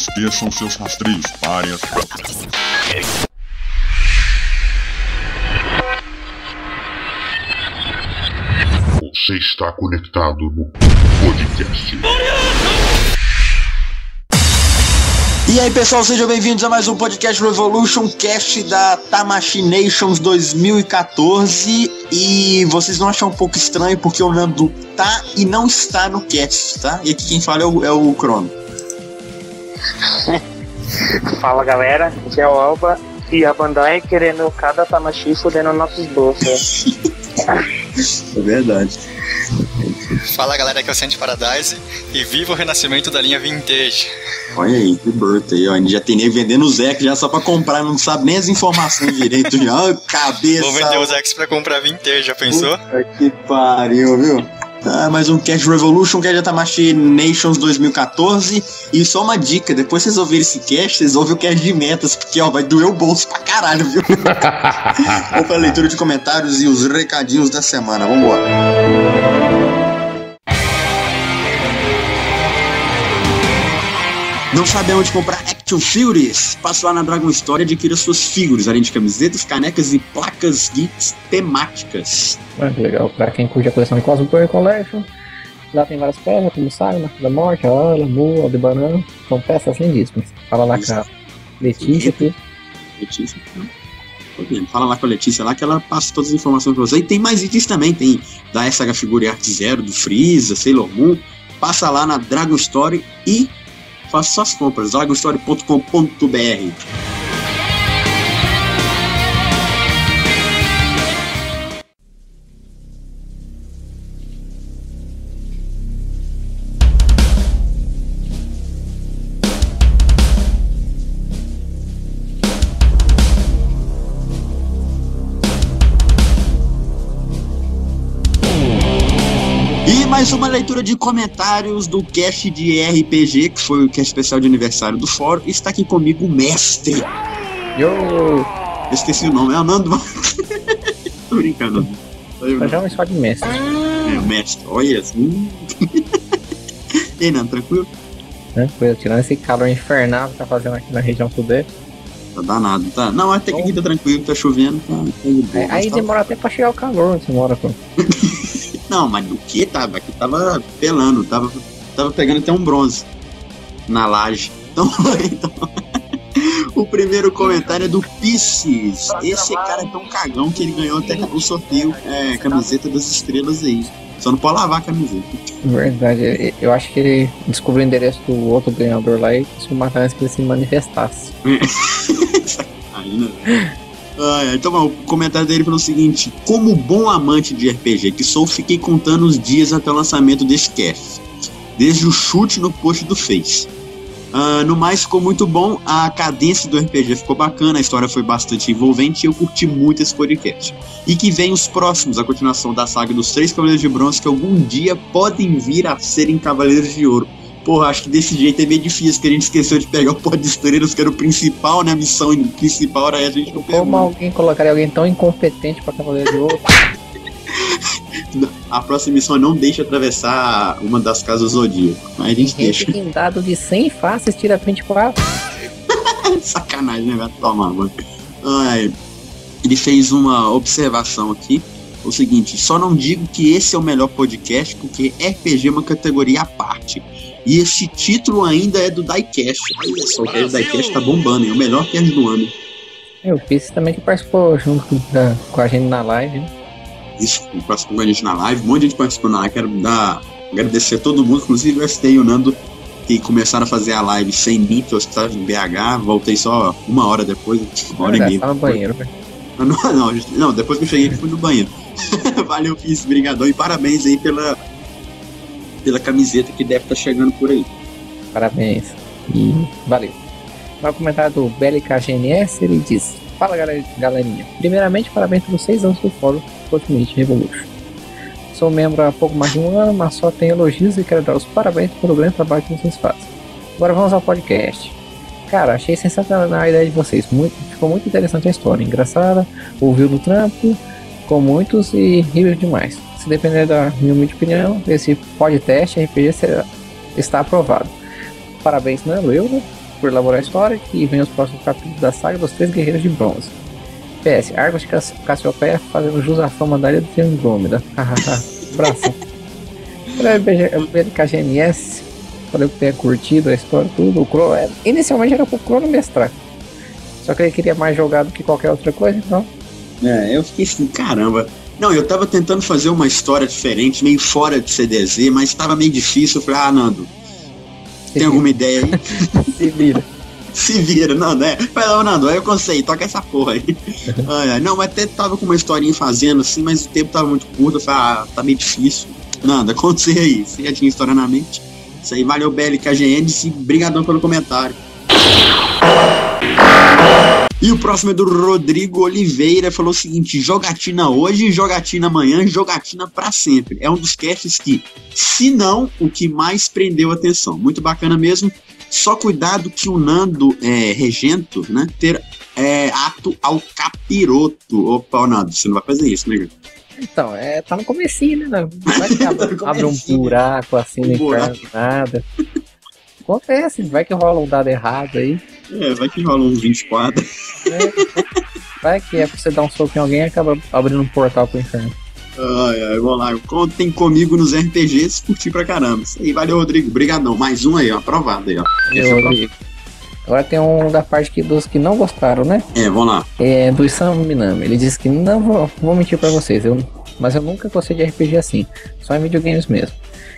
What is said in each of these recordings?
Esqueçam seus rastreios, parem as fotos. Você está conectado no podcast. E aí pessoal, sejam bem-vindos a mais um podcast Revolution Cast da Tamashii Nations 2014. E vocês vão achar um pouco estranho porque o Nando tá e não está no cast, tá? E aqui quem fala é o Crono. Fala galera, aqui é o Alba e a Bandai querendo cada Tamashii fudendo nossos bolsos. É verdade. Fala galera, aqui é o Sandy Paradise e viva o renascimento da linha Vintage. Olha aí, que burto aí, ó. A gente já tem nem vendendo os X já só pra comprar, não sabe nem as informações direito já. Ó, cabeça. Vou vender os X pra comprar Vintage, já pensou? Puta que pariu, viu? Mais um Cast Revolution, que é da Tamashii Nations 2014. E só uma dica, depois vocês ouvirem esse cast, vocês ouvem o cast de metas, porque ó, vai doer o bolso pra caralho, viu? Vamos pra leitura de comentários e os recadinhos da semana, vambora. Não sabe onde comprar Action Figures? Passe lá na Dragon Store e adquira suas figuras, além de camisetas, canecas e placas geeks temáticas. Muito legal, pra quem curte a coleção de Cosplay Collection, lá tem várias peças, como Saga, Marca da Morte, a Ala, Mu, Aldebaran, são peças lindíssimas. Fala lá com a Letícia aqui. Letícia? Fala lá com a Letícia lá que ela passa todas as informações pra você. E tem mais itens também, tem da Saga Figure Art Zero, do Freeza, Sailor Moon. Passa lá na Dragon Store e faça suas compras, dragonstory.com.br. Mais uma leitura de comentários do cast de RPG, que foi o cast especial de aniversário do fórum. Está aqui comigo o mestre. Eu esqueci o nome, é o Nando. Tô brincando. Eu já só de mestre. É, o mestre, olha assim. E aí, Nando, tranquilo? Tranquilo, tirando esse calor infernal que tá fazendo aqui na região sudeste. Tá danado, tá? Não, até que aqui tá tranquilo, tá chovendo, tá de boa. Aí demora até pra chegar o calor onde você mora, pô. Não, mas do que tava? Aqui tava pelando, tava pegando até um bronze na laje. Então, o primeiro comentário é do Pisces. Esse cara é tão cagão que ele ganhou até o sorteio camiseta das estrelas aí. Só não pode lavar a camiseta. Verdade, eu acho que ele descobriu o endereço do outro ganhador lá e se matar antes que ele se manifestasse. Aí, né? Então, o comentário dele foi o seguinte: como bom amante de RPG que sou, fiquei contando os dias até o lançamento desse cast, desde o chute no post do Face. No mais, ficou muito bom, a cadência do RPG ficou bacana, a história foi bastante envolvente e eu curti muito esse podcast. E que vem os próximos, a continuação da saga dos 3 Cavaleiros de Bronze, que algum dia podem vir a serem Cavaleiros de Ouro. Porra, acho que desse jeito é meio difícil, que a gente esqueceu de pegar o pó de estrelas, que era o principal, né? A missão principal era a gente não pegou. Como alguém colocaria alguém tão incompetente pra Cavaleiro de Ouro? A próxima missão não deixa atravessar uma das casas do Zodíaco, mas a gente deixa. Tem dado de 100 faces, tira 24. Sacanagem, né? Vai tomar, mano. Ele fez uma observação aqui. O seguinte: só não digo que esse é o melhor podcast, porque RPG é uma categoria à parte. E esse título ainda é do Diecast. Olha só, o cast do Diecast tá bombando, é o melhor cast do ano. Eu fiz também que participou junto com a gente na live. Né? Isso, participou com a gente na live, um monte de gente participou na live. Quero agradecer a todo mundo, inclusive o ST e o Nando, que começaram a fazer a live sem mim, eu estava em BH, voltei só uma hora depois, uma hora e meia. Tava no banheiro, velho. Não, depois que eu cheguei, fui no banheiro. Valeu, Fizz, brigadão e parabéns aí pela camiseta que deve estar chegando por aí. Parabéns e valeu. No comentário do BLKGNS, ele diz: fala galerinha, primeiramente parabéns pelos 6 anos do fórum Ultimate Revolution. Sou membro há pouco mais de um ano, mas só tenho elogios e quero dar os parabéns pelo grande trabalho que vocês fazem. Agora vamos ao podcast. Cara, achei sensacional a ideia de vocês, ficou muito interessante a história, engraçada, ouviu no trampo, com muitos e riu demais. Se depender da minha humilde opinião, esse podcast RPG está aprovado. Parabéns, Nando, eu, né? por elaborar a história, que vem os próximos capítulos da saga dos 3 Guerreiros de Bronze. PS, Argos de Cassiopeia fazendo jus à fama da ilha de Andrômeda. Abraço. BLKGNS, falei que tenha curtido a história, tudo. Inicialmente era pro Crono mestrar. Só que ele queria mais jogar do que qualquer outra coisa, então. Eu fiquei assim, caramba. Não, eu tava tentando fazer uma história diferente, meio fora de CDZ, mas tava meio difícil. Eu falei, Nando, tem alguma ideia aí? Se vira. Se vira, não, né? Falei, Nando, aí eu consegui, toca essa porra aí. Não, mas até tava com uma historinha fazendo assim, mas o tempo tava muito curto. Eu falei, tá meio difícil. Nando, aconteceu aí. Você já tinha história na mente? Isso aí, valeu, BLKGN, e brigadão pelo comentário. E o próximo é do Rodrigo Oliveira, falou o seguinte: jogatina hoje, jogatina amanhã, jogatina pra sempre. É um dos casts que, se não, o que mais prendeu a atenção. Muito bacana mesmo. Só cuidado que o Nando regento, né, ter ato ao capiroto. Opa, Nando, você não vai fazer isso, né, gente? Então, tá no comecinho, né? Vai que abre um buraco assim, nem nada. Acontece, vai que rola um dado errado aí. Vai que rola um 24. Vai que é pra você dar um soco em alguém e acaba abrindo um portal pro inferno. Vamos lá. Contem comigo nos RPGs, curti pra caramba. Isso aí, valeu, Rodrigo. Obrigadão. Mais um aí, ó. Aprovado aí, ó. Rodrigo. Agora tem um da parte dos que não gostaram, né? Vamos lá. Do Sam Minami. Ele disse que não vou mentir pra vocês, mas eu nunca gostei de RPG assim. Só em videogames mesmo.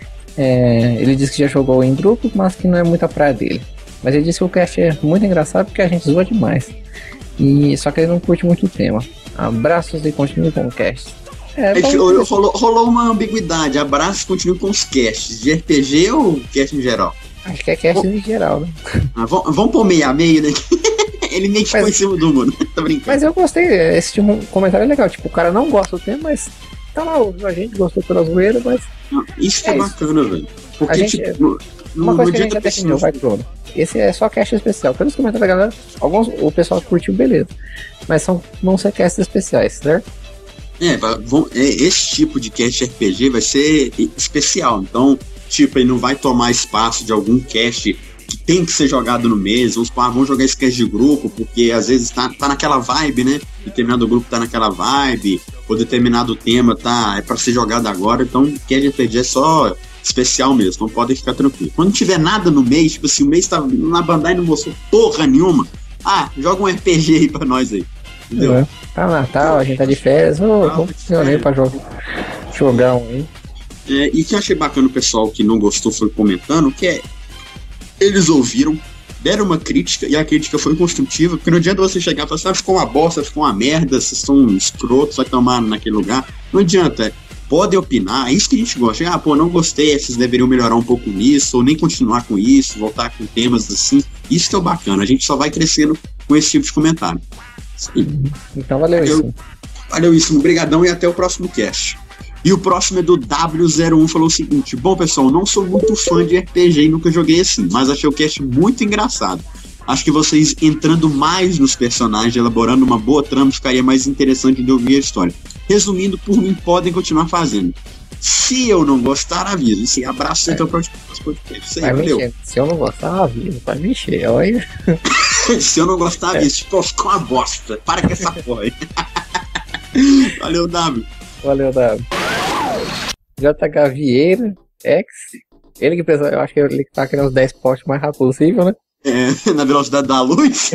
Ele disse que já jogou em grupo, mas que não é muita praia dele. Mas ele disse que o cast é muito engraçado porque a gente zoa demais. Só que ele não curte muito o tema. Abraços e continue com o cast. Rolou uma ambiguidade. Abraços e continue com os casts. De RPG ou cast em geral? Acho que é cast em geral, né? Vamos pôr meio a meio, né? Ele meio que ficou em cima do mundo. Tô brincando. Mas eu gostei. Esse tipo de comentário é legal. Tipo, o cara não gosta do tema, mas tá lá, a gente gostou pela zoeira, mas... Isso que é bacana, velho. Porque, tipo... Uma coisa que a gente já definiu, vai, Crono. Esse é só cast especial. Pelos comentários da galera, o pessoal curtiu, beleza. Mas vão ser casts especiais, certo? Esse tipo de cast RPG vai ser especial. Então, tipo, ele não vai tomar espaço de algum cast que tem que ser jogado no mês. Vamos jogar esse cast de grupo, porque às vezes tá naquela vibe, né? Determinado grupo tá naquela vibe, ou determinado tema é pra ser jogado agora. Então, cast RPG é só especial mesmo, então podem ficar tranquilos. Quando tiver nada no mês, tipo assim, o mês tá na Bandai não mostrou porra nenhuma, joga um RPG aí pra nós aí. Entendeu? Tá Natal, a gente tá de férias, vamos funcionar pra jogar um aí. E que eu achei bacana o pessoal que não gostou foi comentando, que eles ouviram, deram uma crítica, e a crítica foi construtiva, porque não adianta você chegar e falar assim, ficou uma bosta, ficou uma merda, vocês são escrotos, vai tomar naquele lugar. Não adianta, podem opinar, é isso que a gente gosta. Não gostei, vocês deveriam melhorar um pouco nisso, ou nem continuar com isso, voltar com temas assim. Isso que é o bacana, a gente só vai crescendo com esse tipo de comentário. Então valeu. Valeu isso, obrigadão e até o próximo cast. E o próximo é do W01, falou o seguinte: bom pessoal, não sou muito fã de RPG e nunca joguei assim, mas achei o cast muito engraçado. Acho que vocês entrando mais nos personagens, elaborando uma boa trama, ficaria mais interessante de ouvir a história. Resumindo, por mim, podem continuar fazendo. Se eu não gostar, aviso. Sim, abraço até o próximo podcast. Isso aí, valeu. Se eu não gostar, aviso. Vai me encher, olha. Se eu não gostar, aviso. Tipo, ficou uma bosta. Para com essa porra aí. Valeu, W. Valeu, W. JH Vieira, X. Ele que pensa, eu acho que ele tá querendo os 10 postes mais rápido possível, né? Na velocidade da luz.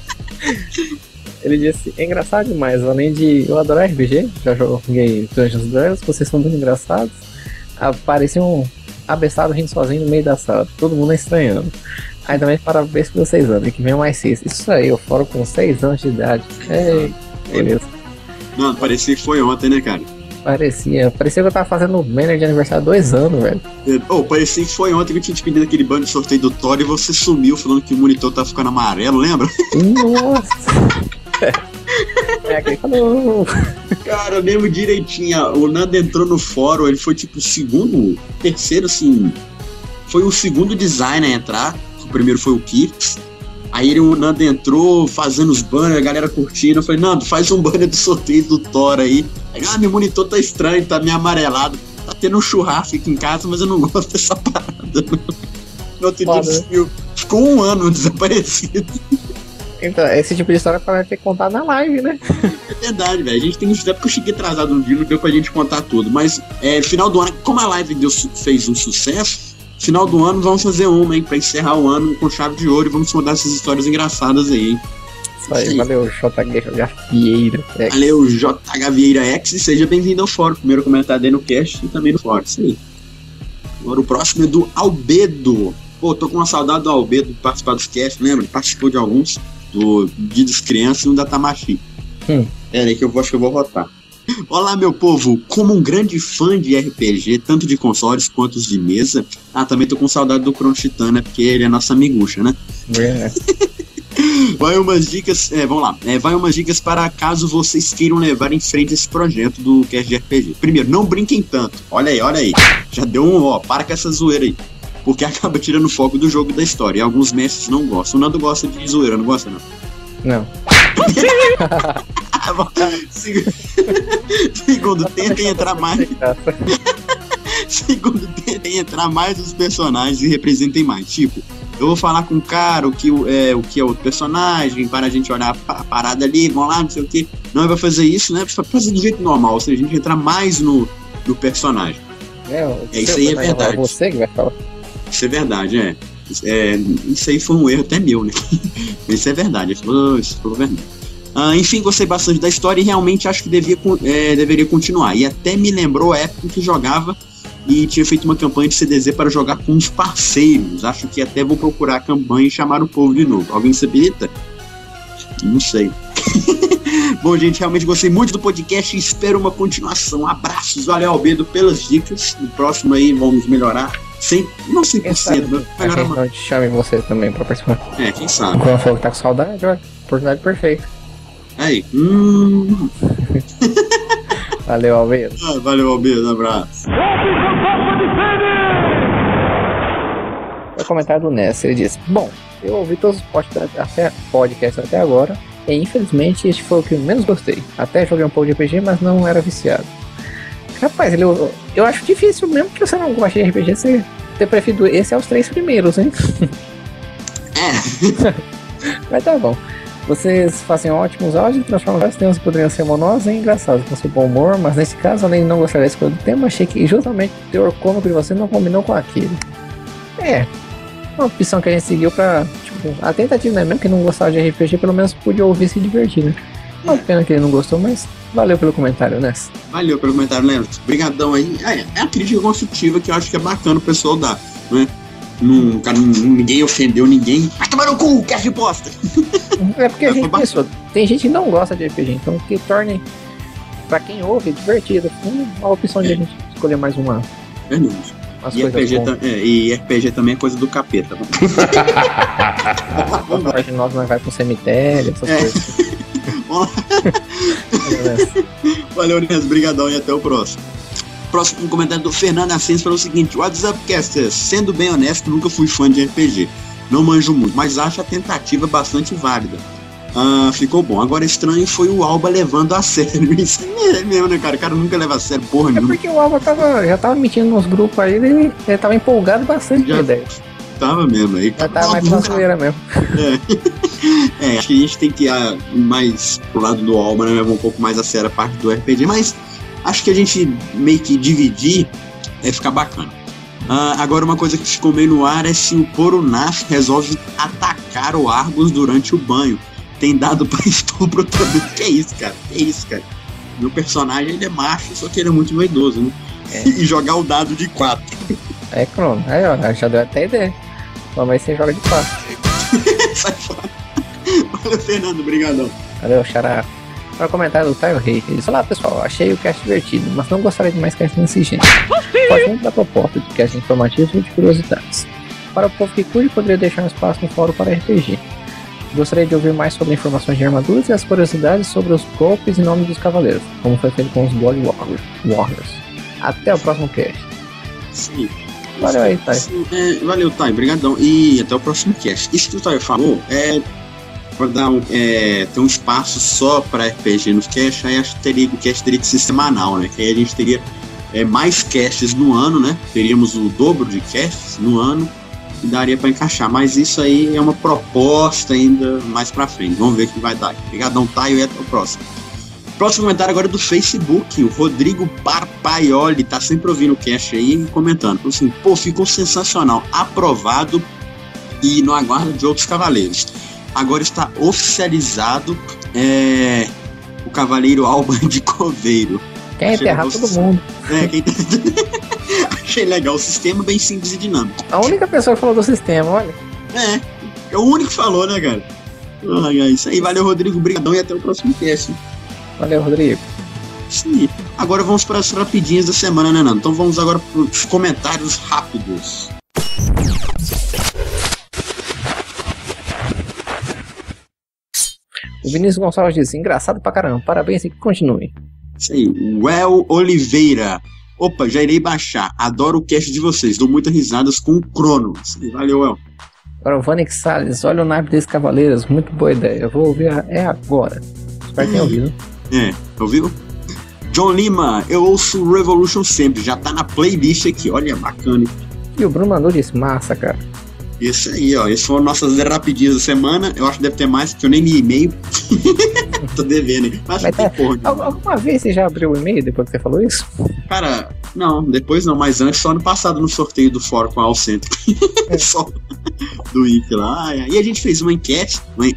Ele disse, é engraçado demais, além de eu adorar RPG, já joguei Dungeons & Dragons, vocês são muito engraçados. Parecia um abestado rindo sozinho no meio da sala, todo mundo estranhando. Ainda mais parabéns que vocês andam, que vem mais 6. Isso aí, eu falo com 6 anos de idade. Beleza. Não, parecia que foi ontem, né, cara? Parecia que eu tava fazendo banner de aniversário há 2 anos, velho. Parecia que foi ontem que eu tinha te pedido aquele banner de sorteio do Thor e você sumiu falando que o monitor tá ficando amarelo, lembra? Nossa! Aquele falou. Cara, eu lembro direitinho. O Nando entrou no fórum, ele foi tipo terceiro, assim. Foi o segundo design a entrar. O primeiro foi o Kix. Aí o Nando entrou fazendo os banners, a galera curtindo. Eu falei, Nando, faz um banner do sorteio do Thor aí. Meu monitor tá estranho, tá meio amarelado. Tá tendo um churrasco aqui em casa, mas eu não gosto dessa parada. No outro dia Ficou um ano desaparecido. Então, esse tipo de história vai ter que contar na live, né? É verdade, velho. A gente tem que estudar porque eu cheguei atrasado um dia, não deu pra gente contar tudo. Mas final do ano, como a live fez um sucesso, final do ano vamos fazer uma, hein? Pra encerrar o ano com chave de ouro e vamos contar essas histórias engraçadas aí, hein? Isso aí, valeu, JH Vieira X. Valeu, JH Vieira X, e seja bem-vindo ao fórum. Primeiro comentário aí no cast e também no fórum, isso aí. Agora o próximo é do Albedo. Pô, tô com uma saudade do Albedo de participar dos cast, lembra? Ele participou de alguns, do Dia das Crianças e um da Tamashi. Pera aí que acho que eu vou votar. Olá, meu povo, como um grande fã de RPG, tanto de consoles quanto os de mesa. Também tô com saudade do Chrono Titã, né? Porque ele é nossa amigucha, né? Vai umas dicas, vamos lá. Vai umas dicas para caso vocês queiram levar em frente esse projeto do cast de RPG. Primeiro, não brinquem tanto. Olha aí. Já deu para com essa zoeira aí. Porque acaba tirando o foco do jogo e da história. E alguns mestres não gostam. O Nando gosta de zoeira, não gosta, não? Não. Segundo, tentem entrar mais. Segundo, tentem entrar mais nos personagens e representem mais. Tipo, eu vou falar com o cara o que é outro personagem, para a gente olhar a parada ali, vão lá, não sei o que. Não, vai fazer isso, né? Pra fazer do jeito normal, ou seja, a gente entrar mais no personagem. Isso aí é verdade. É você que vai falar. Isso é verdade, isso aí foi um erro até meu, né? Isso é verdade, isso foi verdade. Enfim, gostei bastante da história e realmente acho que deveria continuar. E até me lembrou a época em que jogava e tinha feito uma campanha de CDZ para jogar com os parceiros. Acho que até vou procurar a campanha e chamar o povo de novo. Alguém se habilita? Não sei. Bom, gente, realmente gostei muito do podcast e espero uma continuação. Abraços, valeu, Albedo, pelas dicas. No próximo aí vamos melhorar. Não 100%, mas melhorar mais. Então te chame você também pra participar. Quem sabe. Quando falou que tá com saudade, olha, oportunidade perfeita. Aí. Valeu, Albedo. Valeu, Albedo, um abraço. O comentário do Ness, ele diz: bom, eu ouvi todos os podcasts até agora e infelizmente este foi o que eu menos gostei. Até joguei um pouco de RPG, mas não era viciado. Rapaz, eu acho difícil mesmo que você não goste de RPG, você ter preferido esse aos 3 primeiros, hein? Mas tá bom. Vocês fazem ótimos áudios e transformam vários temas que poderiam ser monótonos em engraçados, com seu bom humor, mas nesse caso, além de não gostar da escolha do tema, achei que justamente o teor cômico de você não combinou com aquele. Uma opção que a gente seguiu pra, a tentativa, né? Mesmo que não gostava de RPG, pelo menos podia ouvir e se divertir, né? Uma pena que ele não gostou, mas valeu pelo comentário, né? Valeu pelo comentário, Leandro. Obrigadão aí. É a crítica construtiva que eu acho que é bacana o pessoal dar, né? Ninguém ofendeu ninguém. Vai tomar no cu, que de bosta! É porque a gente pensou, tem gente que não gosta de RPG, então que torne, pra quem ouve, divertido. Uma opção de a gente escolher mais uma. Verdade. E RPG também é coisa do capeta. Nós vai pro cemitério, essas coisas. Valeu, Nes, brigadão e até o próximo. Próximo comentário do Fernando Ascenso falou o seguinte: What's up, casters? Sendo bem honesto, nunca fui fã de RPG. Não manjo muito, mas acho a tentativa bastante válida. Ficou bom. Agora estranho foi o Alba levando a sério. Isso é mesmo, né, cara? O cara nunca leva a sério porra nenhuma. Porque o Alba já tava mentindo nos grupos aí, ele tava empolgado bastante com a ideia. Tava mesmo aí. Já tava mais brasileira mesmo. Acho que a gente tem que ir mais pro lado do Alba, né? Levar um pouco mais a sério a parte do RPG, mas acho que a gente meio que dividir ficar bacana. Agora uma coisa que ficou meio no ar é se o Porunaf resolve atacar o Argus durante o banho. Tem dado pra estupro também. Que isso, cara? Meu personagem, ele é macho, só que ele é muito vaidoso, né? E jogar o dado de 4. Crono. Aí, ó, já deu até ideia. Mas você joga de 4. Sai fora. Valeu, Fernando, brigadão. Valeu, xará. Para o comentário do Taio Rei, ele diz: olá pessoal, achei o cast divertido, mas não gostaria de mais cast nesse gênero. Gosto muito da proposta de cast informativo e de curiosidades. Para o povo que curte, poderia deixar um espaço no fórum para RPG. Gostaria de ouvir mais sobre informações de armaduras e as curiosidades sobre os golpes e nomes dos cavaleiros, como foi feito com os Blood Warriors. Até o próximo cast. Sim. Valeu aí, Thay. Valeu, Thay, brigadão. E até o próximo cast. Isso que o Thay falou para dar ter um espaço só para RPG nos casts, aí acho que o cast teria que ser semanal, né? Que aí a gente teria mais casts no ano, né? Teríamos o dobro de casts no ano. daria pra encaixar, mas isso aí é uma proposta ainda mais pra frente. Vamos ver o que vai dar. Obrigadão, Taio, e até o próximo. Próximo comentário agora é do Facebook. O Rodrigo Parpaioli tá sempre ouvindo o cast aí e comentando. Assim, pô, ficou sensacional. Aprovado e no aguardo de outros cavaleiros. Agora está oficializado o Cavaleiro Alba de Coveiro. Quer enterrar todo mundo. Achei legal. O sistema bem simples e dinâmico. A única pessoa que falou do sistema, olha. É o único que falou, né, cara? É isso aí. Valeu, Rodrigo. Brigadão e até o próximo cast. Valeu, Rodrigo. Sim. Agora vamos para as rapidinhas da semana, né, Nando? Então vamos agora para os comentários rápidos. O Vinícius Gonçalves disse, engraçado pra caramba, parabéns e continue. Isso aí, Well Oliveira. Opa, já irei baixar. Adoro o cast de vocês, dou muitas risadas com o Cronos. Valeu, El. Agora o Vanex Salles, olha o naipe desses cavaleiros, muito boa ideia. Eu vou ouvir agora. Espero que tenha ouvido. Ouviu? John Lima, eu ouço Revolution sempre, já tá na playlist aqui, olha, bacana. E o Bruno mandou disse, massa, cara. Isso aí, ó. Essas foram nossas rapidinhas da semana. Eu acho que deve ter mais, porque eu nem li e-mail. Tô devendo, hein? Mas alguma vez você já abriu o e-mail depois que você falou isso? Cara, não, depois não, mas antes, só ano passado no sorteio do fórum com a Alcenter. Só do IC lá. E a gente fez uma enquete, né?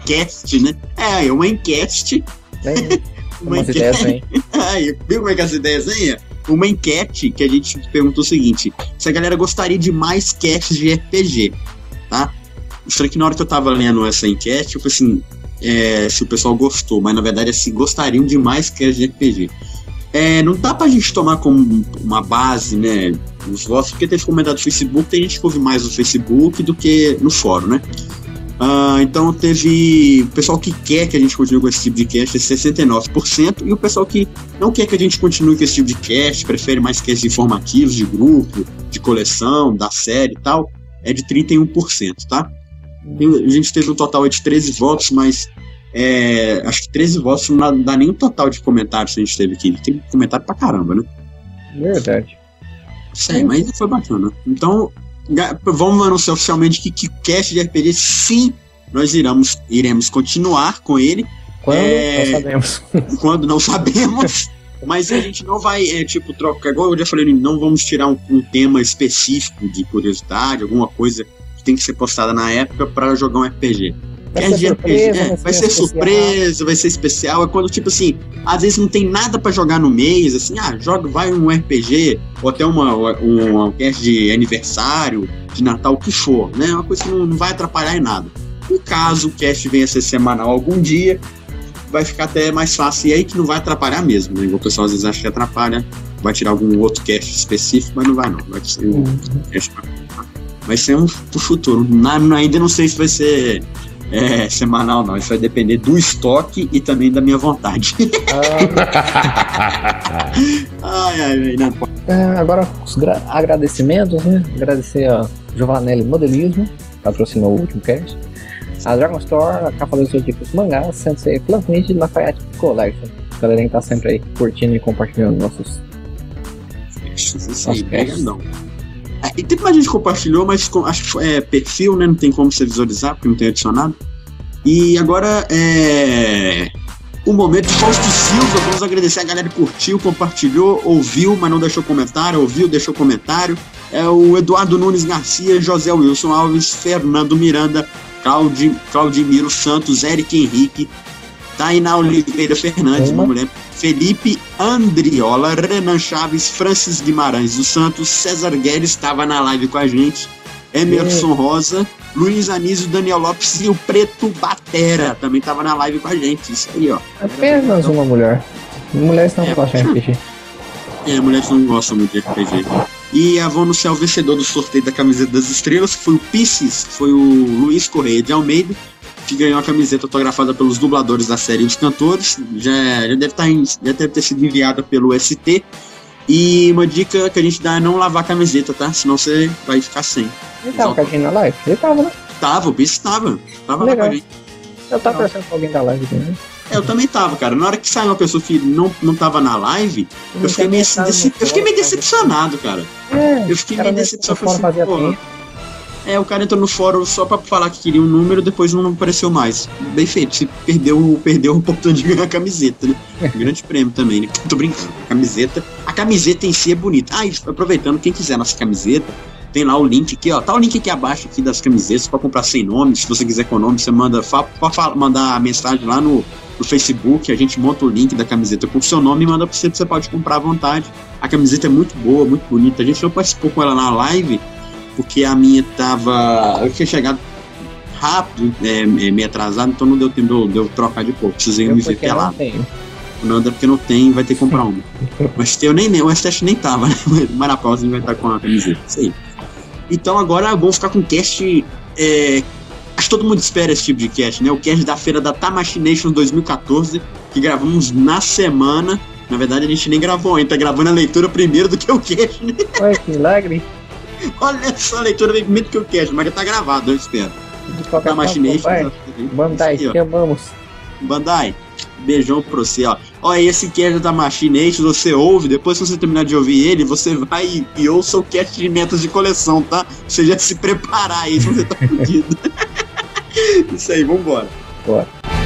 Uma enquete. Umas ideias, hein? Viu como é que as ideias vêm? Uma enquete que a gente perguntou o seguinte: se a galera gostaria de mais casts de RPG, tá? Isso que na hora que eu tava lendo essa enquete, eu falei assim, se o pessoal gostou, mas na verdade é se gostariam de mais casts de RPG. Não dá pra gente tomar como uma base, né, os votos, porque teve comentário do Facebook, tem gente que ouve mais no Facebook do que no fórum, né? Então teve o pessoal que quer que a gente continue com esse tipo de cast é 69%, e o pessoal que não quer que a gente continue com esse tipo de cast, prefere mais casts informativos, de grupo, de coleção, da série e tal, é de 31%, tá? A gente teve um total de 13 votos, mas acho que 13 votos não dá nem um total de comentários que a gente teve aqui. Tem comentário pra caramba, né? Verdade. Sim, mas foi bacana. Então vamos anunciar oficialmente que cast de RPG, sim, nós iremos continuar com ele. Quando não sabemos. Quando não sabemos. Mas a gente não vai, trocar. Igual eu já falei, não vamos tirar um tema específico de curiosidade, alguma coisa que tem que ser postada na época para jogar um RPG. Vai ser surpresa, vai ser especial. É quando, tipo assim, às vezes não tem nada pra jogar no mês, assim, vai um RPG, ou até um cast de aniversário, de Natal, o que for, né? Uma coisa que não vai atrapalhar em nada. E caso o cast venha a ser semanal algum dia, vai ficar até mais fácil. E aí que não vai atrapalhar mesmo, né? O pessoal às vezes acha que atrapalha, vai tirar algum outro cast específico, mas não vai não. Vai ser um cast vai ser um pro futuro. Ainda não sei se vai ser semanal não, isso vai depender do estoque e também da minha vontade. Agora os agradecimentos, né? Agradecer a Giovanelli Modelismo, patrocinou o último cast, a Dragon Store, a Cavaleiros do Zodíaco Mangá, Sensei Plasmid e Lafayette Collection. A galera que tá sempre aí curtindo e compartilhando nossos casts. E tem mais gente que compartilhou, mas acho que é perfil, né? Não tem como você visualizar, porque não tem adicionado. E agora o momento de Fausto Silva. Vamos agradecer a galera que curtiu, compartilhou, ouviu, mas não deixou comentário, deixou comentário. É o Eduardo Nunes Garcia, José Wilson Alves, Fernando Miranda, Claudimiro Santos, Eric Henrique, Tainá Oliveira Fernandes, uma mulher, Felipe Andriola, Renan Chaves, Francis Guimarães dos Santos, César Guedes estava na live com a gente, Emerson Rosa, Luiz Anísio, Daniel Lopes e o Preto Batera também estava na live com a gente. Isso aí, ó. Apenas uma mulher. Mulheres não gostam de RPG. Mulheres não gostam muito de RPG. E vou anunciar o vencedor do sorteio da camiseta das estrelas, que foi o Pisces, foi o Luiz Correia de Almeida, que ganhou a camiseta autografada pelos dubladores da série Os Cantores. Já deve ter sido enviada pelo ST. E uma dica que a gente dá é não lavar a camiseta, tá? Senão você vai ficar sem. Ele tava com a gente na live? Ele tava, né? Tava, o Pisces tava lá com a gente. Eu tava pensando com alguém da live também. Eu também tava, cara. Na hora que saiu uma pessoa que não tava na live, eu fiquei meio decepcionado, cara. Eu fiquei meio decepcionado. O cara entrou no fórum só pra falar que queria um número, depois não apareceu mais. Bem feito, se perdeu a oportunidade de ganhar a camiseta, né? Grande prêmio também, né? Tô brincando, a camiseta em si é bonita. Aproveitando, quem quiser nossa camiseta, tem lá o link aqui, ó. Tá o link aqui abaixo aqui das camisetas, pra comprar sem nome. Se você quiser com nome, você manda, mandar a mensagem lá no Facebook, a gente monta o link da camiseta com o seu nome e manda pra você pode comprar à vontade. A camiseta é muito boa, muito bonita. A gente não participou com ela na live, porque a minha eu tinha chegado rápido, meio atrasado, então não deu tempo de eu trocar de cor. Precisei me ver pelado. Não anda porque não tem, vai ter que comprar uma. Mas o S-Test nem tava, né? Mas na pausa a gente vai estar com a camiseta. Isso aí. Então agora vamos ficar com o cast. Acho que todo mundo espera esse tipo de cast, né? O cast da feira da Tamashii 2014, que gravamos na semana. Na verdade, a gente nem gravou ainda, tá gravando a leitura primeiro do que o cast, né? Olha que milagre. Olha só, a leitura vem primeiro do que o cast, mas já tá gravado, eu espero. Tamashii, Bandai, te amamos. Bandai, beijão pra você, ó. Olha, esse cast da Tamashii, você ouve, depois que você terminar de ouvir ele, você vai e ouça o cast de metas de coleção, tá? Você já se preparar aí, se você tá fudido. Isso aí, vambora. Bora.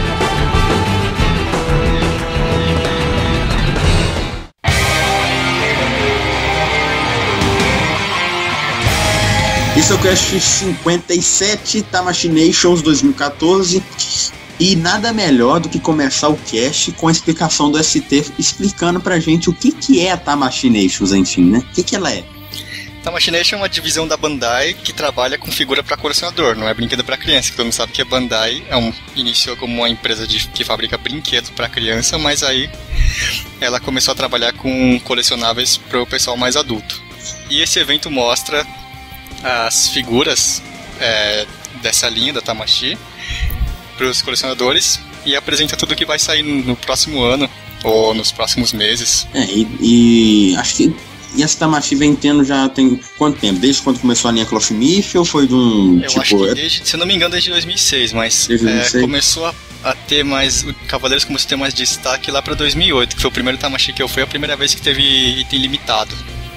Esse é o cast 57, Tamashii Nations 2014. E nada melhor do que começar o cast com a explicação do ST, explicando pra gente o que é a Tamashii Nations, enfim, né? O que ela é? Tamashii Nation é uma divisão da Bandai que trabalha com figura para colecionador, não é brinquedo para criança. Todo mundo sabe que a Bandai iniciou como uma empresa que fabrica brinquedos para criança, mas aí ela começou a trabalhar com colecionáveis para o pessoal mais adulto. E esse evento mostra as figuras dessa linha da Tamashii para os colecionadores e apresenta tudo que vai sair no próximo ano ou nos próximos meses. Acho que essa Tamashii vem tendo já tem quanto tempo? Desde quando começou a linha Cloth Myth ou foi de um Eu acho que se eu não me engano desde 2006, mas 2006. Começou a ter mais, o Cavaleiros começou a ter mais destaque lá para 2008, que foi o primeiro Tamashii que eu fui, a primeira vez que teve item limitado.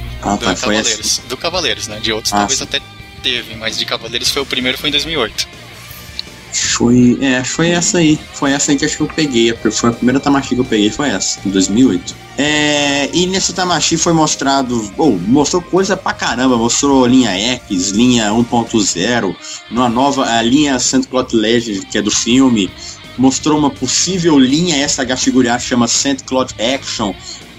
Do Cavaleiros, né? De outros talvez até teve, mas de Cavaleiros foi o primeiro, foi em 2008. Foi essa aí. Foi essa aí que acho que eu peguei. Foi a primeira Tamashii que eu peguei, foi essa, em 2008. E nessa Tamashii foi mostrou coisa pra caramba. Mostrou linha X, linha 1.0, a linha Saint Cloth Legend, que é do filme. Mostrou uma possível linha, essa H-figure chama Saint Cloth Action.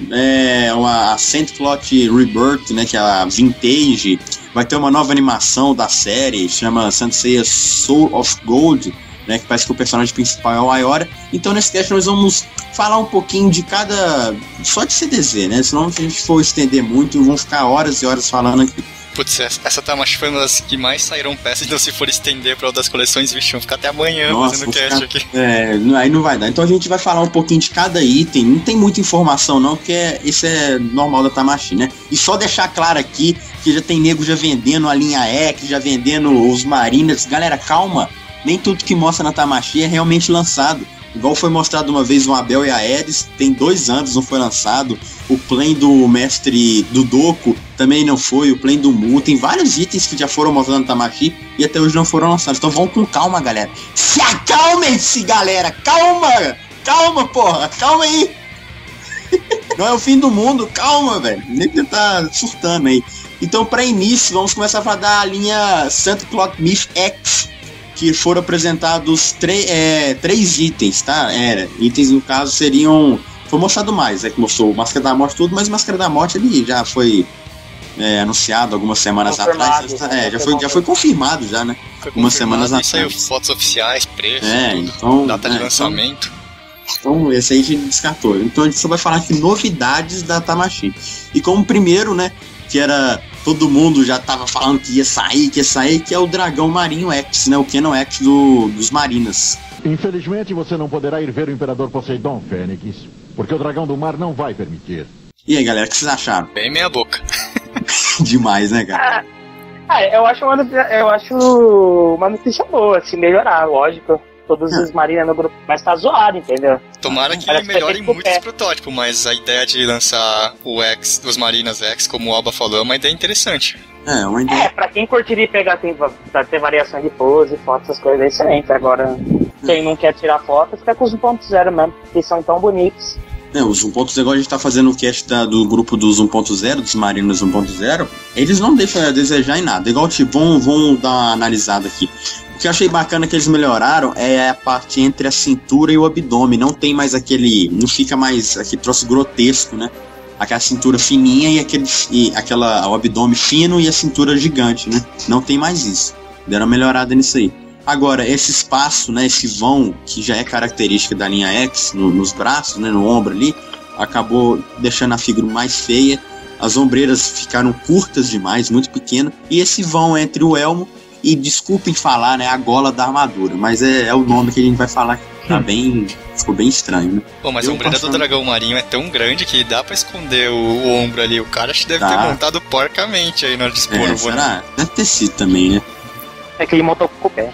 A Saint Cloth Rebirth, né, que é a Vintage. Vai ter uma nova animação da série, chama Saint Seiya Soul of Gold, né, que parece que o personagem principal é o Ayora. Então nesse cast nós vamos falar um pouquinho de cada, só de CDZ, né, senão se a gente for estender muito, vamos ficar horas e horas falando aqui. Putz, essa Tamashii foi uma das que mais saíram peças, então se for estender para outras coleções, vixe, vamos ficar até amanhã fazendo cast aqui. Aí não vai dar. Então a gente vai falar um pouquinho de cada item, não tem muita informação não, porque isso é normal da Tamashii, né? E só deixar claro aqui, que já tem nego já vendendo a linha X, já vendendo os Mariners. Galera, calma, nem tudo que mostra na Tamashii é realmente lançado. Igual foi mostrado uma vez o Abel e a Ares, tem 2 anos não foi lançado. O plane do mestre do Doku também não foi, o plane do Mu. Tem vários itens que já foram mostrados na Tamashii e até hoje não foram lançados. Então vamos com calma, galera. Se acalmem-se, galera. Calma, porra. Calma aí. Não é o fim do mundo. Calma, velho. Nem que tá surtando aí. Então, para início, vamos começar a falar da linha Saint Cloth Myth X, que foram apresentados 3 itens, tá? Itens, no caso, seriam... Foi mostrado mais, que mostrou Máscara da Morte tudo, mas Máscara da Morte ele já foi anunciado algumas semanas atrás. Já foi confirmado já, né? Algumas semanas atrás. Saiu fotos oficiais, preço, então, data de lançamento. Então, esse aí a gente descartou. Então, a gente só vai falar aqui novidades da Tamashii. E como primeiro, né, que era... Todo mundo já tava falando que ia sair, que é o Dragão Marinho X, né? O Canon X dos Marinas. Infelizmente você não poderá ir ver o Imperador Poseidon, Fênix, porque o Dragão do Mar não vai permitir. E aí, galera, o que vocês acharam? Bem meia boca. Demais, né, cara? Eu acho uma notícia boa, se melhorar, lógico. Todos os marinas no grupo, mas tá zoado, entendeu? Tomara que melhorem muito esse protótipo, mas a ideia de lançar os Marinas X, como o Alba falou, é uma ideia interessante. uma ideia. Pra quem curtiria pegar, pra ter variação de pose, fotos, essas coisas, é excelente. Agora, quem não quer tirar foto, fica com os 1.0 mesmo, que são tão bonitos. Os 1.0, igual a gente tá fazendo o cast do grupo dos 1.0, dos Marinos 1.0, eles não deixam a desejar em nada. Igual, tipo, vamos dar uma analisada aqui. O que eu achei bacana que eles melhoraram é a parte entre a cintura e o abdômen. Não tem mais não fica mais aquele troço grotesco, né? Aquela cintura fininha o abdômen fino e a cintura gigante, né? Não tem mais isso. Deram uma melhorada nisso aí. Agora, esse espaço, né, esse vão, que já é característica da linha X, nos braços, né, no ombro ali, acabou deixando a figura mais feia. As ombreiras ficaram curtas demais, muito pequenas. E esse vão entre o elmo e, desculpem falar, né, a gola da armadura. Mas é o nome que a gente vai falar que tá ficou bem estranho, né? Pô, mas a ombreira do dragão marinho é tão grande que dá pra esconder o ombro ali. O cara acho que deve ter montado porcamente aí na hora de expor o será? Deve ter sido também, né? É que ele montou com o pé.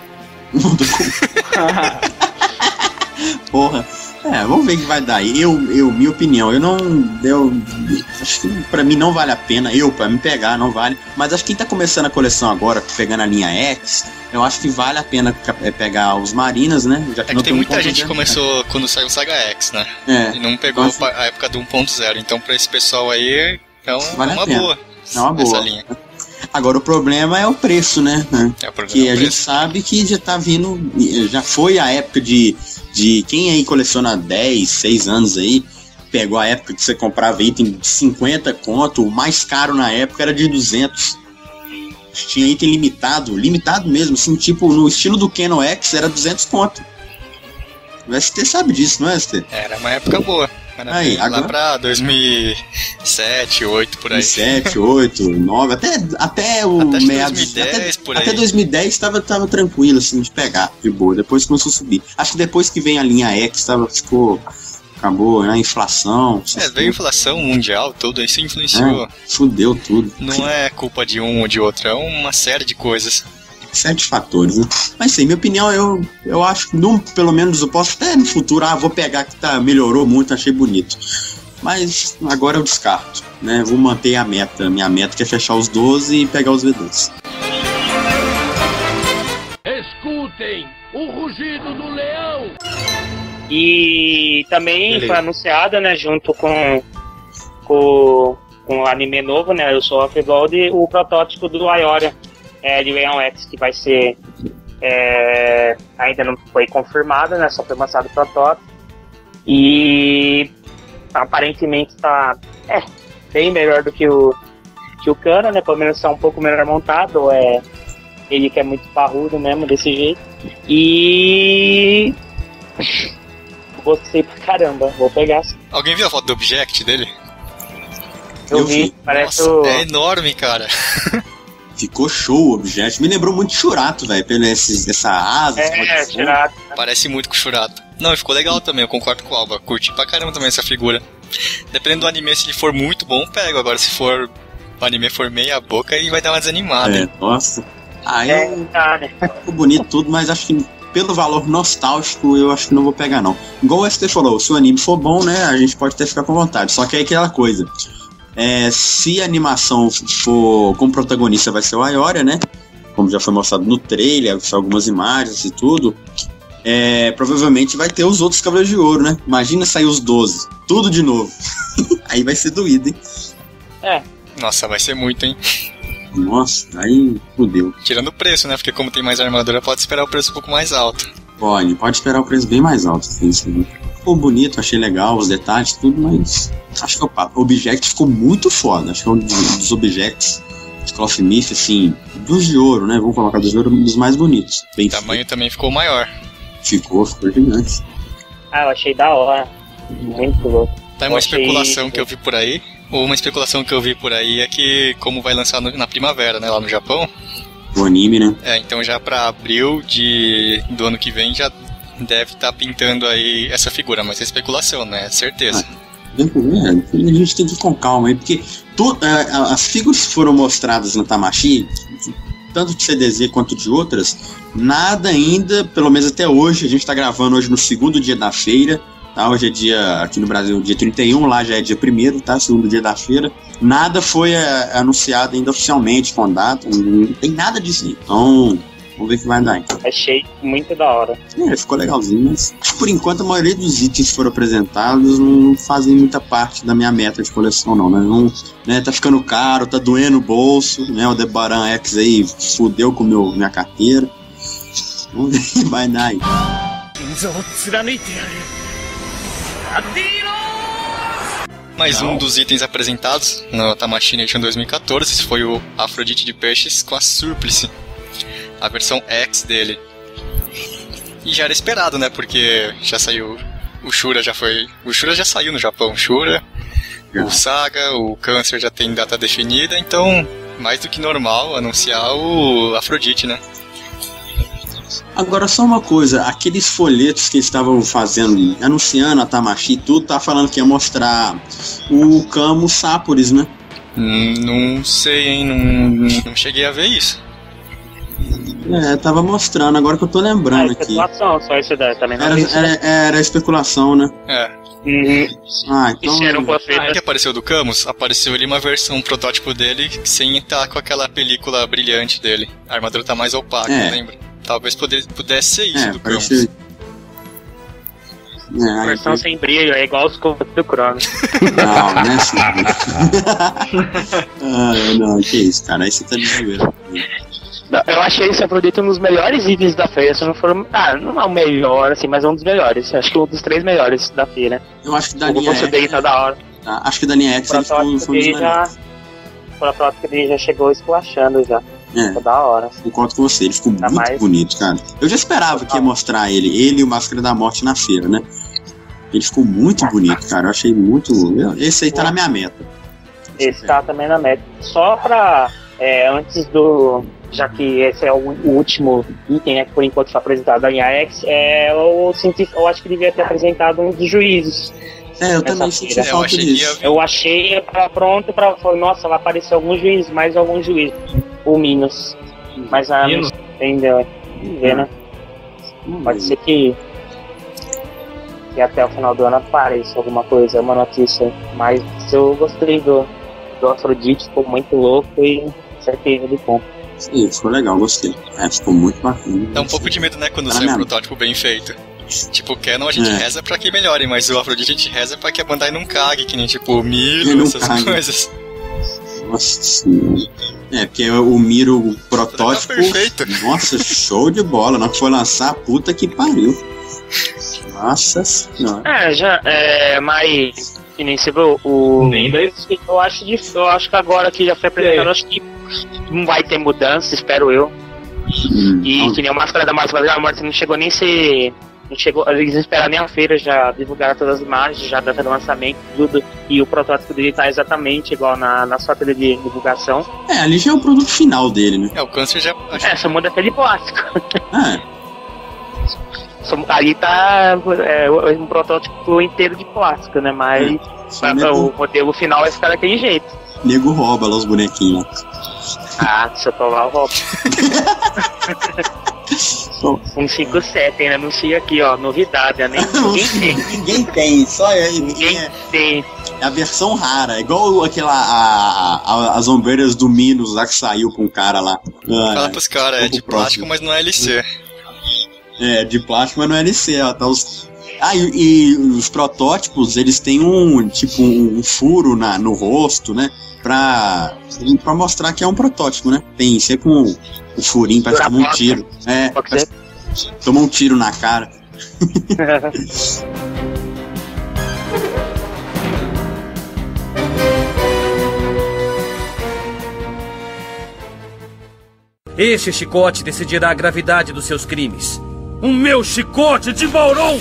Porra, vamos ver o que vai dar. Minha opinião, acho que pra mim não vale a pena. Pra me pegar, não vale. Mas acho que quem tá começando a coleção agora, pegando a linha X, eu acho que vale a pena pegar os Marinas, né? Já que tem muita gente que começou quando saiu o Saga X, né? E não pegou a época do 1.0. Então pra esse pessoal aí, vale uma boa. É uma boa. Essa linha. Agora o problema é o preço, né? Que a gente sabe que já tá vindo. Já foi a época de quem aí coleciona 10, 6 anos aí, pegou a época que você comprava item de 50 conto, o mais caro na época era de 200. Tinha item limitado mesmo, assim, tipo no estilo do Canon X era 200 conto. O ST sabe disso, não é, ST? Era uma época boa. Aí, lá pra 2007, 2008, por aí. 2007, 2008, 2009, até o meados... 2010, por aí. Até 2010 tava tranquilo, assim, de pegar, de boa. Depois começou a subir. Acho que depois que vem a linha X, acabou, né, a inflação. Veio a inflação mundial, tudo isso influenciou. Fudeu tudo. Não é culpa de um ou de outro, é uma série de coisas. 7 fatores, né? Mas sim, minha opinião, eu acho que pelo menos eu posso até no futuro, vou pegar que melhorou muito, achei bonito. Mas agora eu descarto, né? Vou manter a meta. Minha meta que é fechar os 12 e pegar os V2. Escutem o rugido do leão! E também foi anunciada, né, junto com o anime novo, né, o Soul of Gold, o protótipo do Ioria. De Leão X, que vai ser ainda não foi confirmado, né? Só foi lançado o protótipo. E aparentemente tá bem melhor do que o Kana, né? Pelo menos tá um pouco melhor montado. Ele que é muito parrudo mesmo, desse jeito. E gostei pra caramba, vou pegar. Alguém viu a foto do Object dele? Eu vi, parece. Nossa, é enorme, cara. Ficou show o objeto. Me lembrou muito Churato, velho. Pelo essa asa. Churato. Parece muito com o Churato. Não, ficou legal também. Eu concordo com o Alba. Curti pra caramba também essa figura. Dependendo do anime, se ele for muito bom, pego. Agora, se o anime for meia boca, aí vai dar uma desanimada. Nossa. Ficou bonito tudo, mas acho que pelo valor nostálgico, eu acho que não vou pegar, não. Igual o ST falou, se o anime for bom, né, a gente pode até ficar com vontade. Só que é aquela coisa. Se a animação for como protagonista vai ser o Ioria, né? Como já foi mostrado no trailer, algumas imagens e tudo, provavelmente vai ter os outros Cavaleiros de Ouro, né? Imagina sair os 12, tudo de novo. Aí vai ser doído, hein? Nossa, vai ser muito, hein? Nossa, aí fudeu. Tirando o preço, né? Porque como tem mais armadura, pode esperar o preço um pouco mais alto. Pode esperar o preço bem mais alto. Assim. Ficou bonito, achei legal os detalhes, tudo, mas acho que o Object ficou muito foda. Acho que é um dos Objects de Cloth Myth, assim, dos de ouro, né? Vamos colocar dos de ouro, um dos mais bonitos. O tamanho também ficou maior. Ficou gigante. Eu achei da hora. Muito louco. Tá uma especulação que eu vi por aí. Ou uma especulação que eu vi por aí é que, como vai lançar na primavera, né? Lá no Japão. O anime, né? Então já pra abril do ano que vem já deve estar pintando aí essa figura, mas é especulação, né? É certeza. A gente tem que ir com calma aí, porque as figuras que foram mostradas na Tamashii, tanto de CDZ quanto de outras, nada ainda, pelo menos até hoje, a gente tá gravando hoje no segundo dia da feira, tá? Hoje é dia, aqui no Brasil, dia 31, lá já é dia 1º, tá? Segundo dia da feira. Nada foi anunciado ainda oficialmente com data, não tem nada disso aí. Então, vamos ver o que vai dar. Então. Achei muito da hora. Ficou legalzinho, mas por enquanto a maioria dos itens que foram apresentados não fazem muita parte da minha meta de coleção, não, né? Não, né, tá ficando caro, tá doendo o bolso, né? O Debaran X aí fudeu com minha carteira. Vamos ver o que vai dar aí. Mais um dos itens apresentados na Tamashii Nation 2014 foi o Afrodite de Peixes com a Surplice, a versão X dele. E já era esperado, né? Porque já saiu. O Shura já saiu no Japão. Shura, o Saga, o Câncer já tem data definida, então mais do que normal anunciar o Afrodite, né? Agora só uma coisa, aqueles folhetos que eles estavam fazendo, anunciando a Tamashii, tudo tá falando que ia mostrar o Camus Saporis, né? Não sei, hein? Não cheguei a ver isso. Tava mostrando, agora que eu tô lembrando aqui. Especulação, só isso daí, também não era especulação, né? Então... Isso era um que apareceu do Camus, apareceu ali uma versão, um protótipo dele, sem estar com aquela película brilhante dele. A armadura tá mais opaca, lembra? Talvez pudesse ser isso do Camus. Versão sem brilho, é igual os copos do Cronos. Não, não é assim. Não, que isso, cara, aí você tá de zoeira. Eu achei esse produto um dos melhores itens da feira, se não for... não é o melhor, assim, mas é um dos melhores. Acho que um dos 3 melhores da feira. Eu acho que da linha X... dele tá da hora. Acho que da linha X ele foi um dos melhores. O protótipo dele já chegou esculachando já. Ficou da hora. Concordo com você, ele ficou muito bonito, cara. Eu já esperava que ia mostrar ele e o Máscara da Morte na feira, né? Ele ficou muito bonito, cara. Eu achei muito... Esse aí tá na minha meta. Esse tá também na meta. Só pra... antes do... Já que esse é o último item, né, que por enquanto foi apresentado da linha X, eu acho que devia ter apresentado um dos juízes. Eu também senti falta disso. Eu achei pronto pra... Nossa, vai aparecer algum juiz, mais algum juiz. O Minos. Mas a Minos entendeu. Vamos ver, né? Pode ser que até o final do ano apareça alguma coisa, uma notícia. Mas eu gostei do Afrodite, ficou muito louco e certeza de compra. Sim, ficou legal, gostei. Ficou muito bacana. Dá um pouco de medo, né, quando sai um protótipo bem feito. Tipo, o Canon a gente reza pra que melhore, mas o Afrodite a gente reza pra que a Bandai não cague, que nem tipo o Miro, essas coisas. Nossa senhora. Porque o Miro, o protótipo. Tá perfeito. Nossa, show de bola. Na hora que foi lançar, puta que pariu. Nossa senhora. Mas. Que nem você viu o. Eu acho que agora que já foi apresentado, acho que não vai ter mudança, espero eu. E que nem o Máscara da Morte não chegou nem a ser. Não chegou, eles esperaram nem a feira, já divulgaram todas as imagens, já data do lançamento, tudo. E o protótipo dele tá exatamente igual na sua tela de divulgação. Ali já é o produto final dele, né? O Câncer já. Só muda até de plástico. Ali tá um protótipo inteiro de plástico, né? Mas o modelo final vai ficar daquele jeito. Nego rouba lá os bonequinhos. Se eu tomar, eu roubo. 157, ainda anuncia aqui, ó, novidade, Ninguém tem, só ninguém tem. É a versão rara, igual as ombreiras do Minos lá que saiu com o cara lá. Fala pros caras, é de plástico, mas não é LC. De plástico, mas não é LC, ó, tá os... e os protótipos, eles têm um furo no rosto, né? Pra mostrar que é um protótipo, né? Tem sempre o furinho pra tomar um tiro. Toma um tiro na cara. Este chicote decidirá a gravidade dos seus crimes. O meu chicote de Bauron!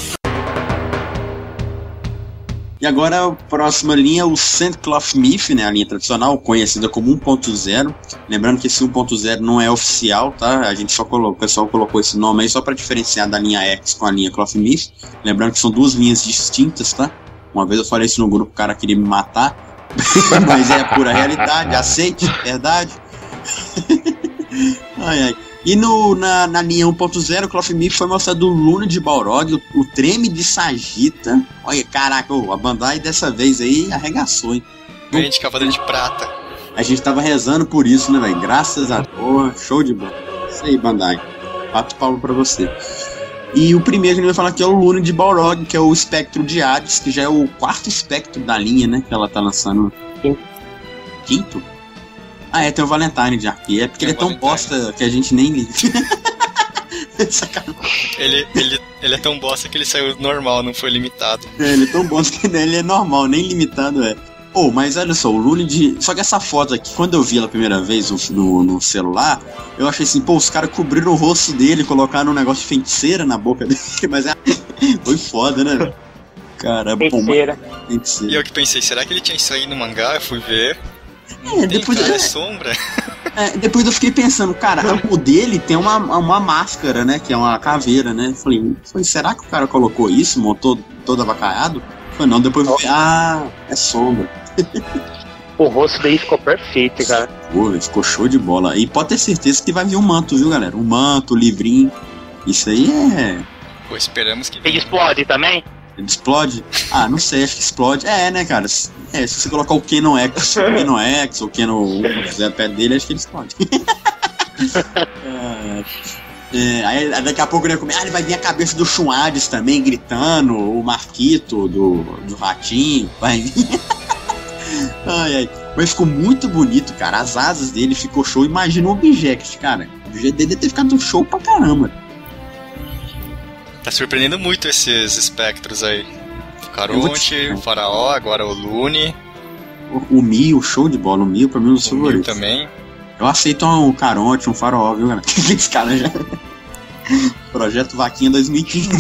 E agora a próxima linha, o Sandcloth Myth, né, a linha tradicional, conhecida como 1.0. Lembrando que esse 1.0 não é oficial, tá? A gente o pessoal colocou esse nome aí só para diferenciar da linha X com a linha Cloth Myth. Lembrando que são duas linhas distintas, tá? Uma vez eu falei isso no grupo, o cara queria me matar. Mas é a pura realidade, aceite, verdade. E na linha 1.0, o Cloth Myth foi mostrado o Luna de Balrog, o Treme de Sagitta. Olha, caraca, a Bandai dessa vez aí arregaçou, hein? Ganha de Cavaleiro de Prata. A gente tava rezando por isso, né, velho? Graças a Deus, show de bola. Isso aí, Bandai. 4 palmas pra você. E o primeiro que a gente vai falar aqui é o Luna de Balrog, que é o espectro de Hades, que já é o 4º espectro da linha, né? Que ela tá lançando. Quinto? Ah, tem o Valentine de Arpia. É porque ele é tão bosta que a gente nem liga. ele é tão bosta que ele saiu normal, não foi limitado. Ele é tão bosta que ele é normal, nem limitado é. Mas olha só, o Lune de... Só que essa foto aqui, quando eu vi ela a primeira vez no celular, eu achei assim, os caras cobriram o rosto dele, colocaram um negócio de feiticeira na boca dele, mas foi foda, né? Cara, feiticeira. E eu que pensei, será que ele tinha isso aí no mangá? Eu fui ver. Depois cara, é sombra. Depois eu fiquei pensando, cara, o dele tem uma máscara, né? Que é uma caveira, né? Falei, será que o cara colocou isso? Montou todo avacaiado? Falei, não, depois é sombra. O rosto dele ficou perfeito, cara. Ficou show de bola. E pode ter certeza que vai vir um manto, viu, galera? Um manto, livrinho. Isso aí é... esperamos que... Ele explode também? Ele explode? Ah, não sei, acho que explode. Né, cara? Se você colocar o Canon X ou o Canon 1.0 perto dele, acho que ele explode. Aí daqui a pouco ele vai vir a cabeça do Shun Hades também, gritando, o Marquito do Ratinho, vai vir. Mas ficou muito bonito, cara. As asas dele ficou show. Imagina o Object, cara. O Object deve ter ficado show pra caramba. Tá surpreendendo muito esses espectros aí. O Caronte, o Faraó, agora o Lune. O Mio, show de bola. O Mio pra mim é um dos favoritos. O Mio também. Eu aceito um Caronte, um Faraó, viu, galera? Esse cara já... Projeto Vaquinha 2015.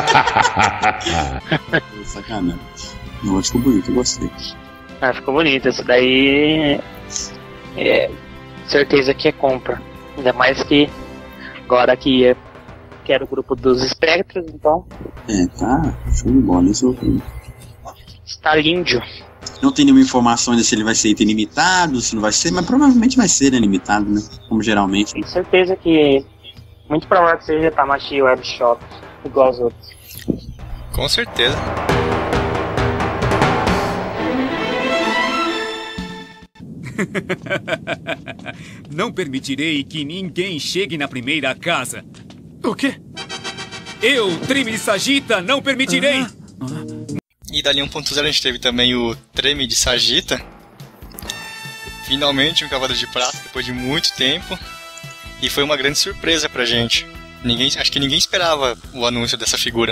Sacanagem. Não, ficou bonito, eu gostei. Ficou bonito. Isso daí... certeza que é compra. Ainda mais que agora que era o grupo dos espectros, então... tá. Show de bola, isso eu vi. Está lindo. Não tem nenhuma informação ainda se ele vai ser item limitado, se não vai ser, mas provavelmente vai ser, né, limitado, né? Como geralmente. Tenho certeza que... Muito provável que seja Tamashii Webshop, igual aos outros. Com certeza. Não permitirei que ninguém chegue na primeira casa. O quê? Eu, Treme de Sagitta, não permitirei! E da linha 1.0 a gente teve também o Treme de Sagitta. Finalmente um Cavaleiro de Prata, depois de muito tempo. E foi uma grande surpresa pra gente. Acho que ninguém esperava o anúncio dessa figura.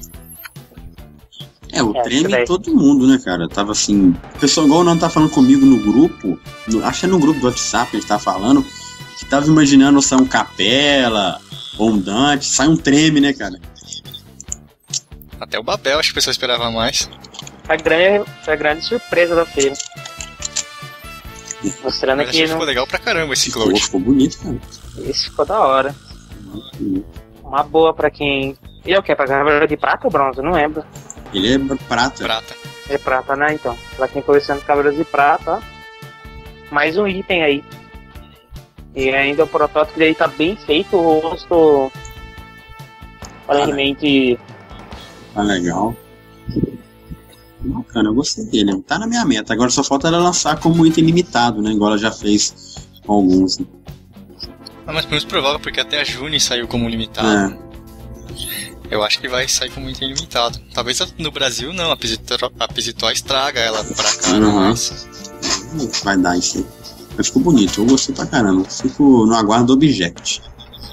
O Treme todo mundo, né, cara? Tava assim... O pessoal igual não tá falando comigo no grupo, acho que é no grupo do WhatsApp que a gente tá falando, que tava imaginando sair um Capela ou um Dante, sai um Treme, né, cara? Até o Babel, acho que o pessoal esperava mais. Foi a grande surpresa da feira. Mostrando que ficou legal pra caramba esse Cloud. Ficou bonito, cara. Esse ficou da hora. Uma boa pra quem... E é o que? Pra Cavaleiro de Prata ou Bronze? Não lembro. Ele é prata. É prata, né? Então, pra quem coleciona Cavaleiros de Prata, ó, mais um item aí. E ainda o protótipo dele tá bem feito, o rosto aparentemente... Tá legal. Bacana, eu gostei dele. Tá na minha meta. Agora só falta ela lançar como item limitado, né? Igual ela já fez com alguns. Né? Mas menos provável, porque até a Juni saiu como limitado. Eu acho que vai sair como item limitado. Talvez no Brasil não, a Pisitóis traga ela pra cá, mas... Vai dar isso aí. Mas ficou bonito, eu gostei pra caramba. Fico no aguardo do Object.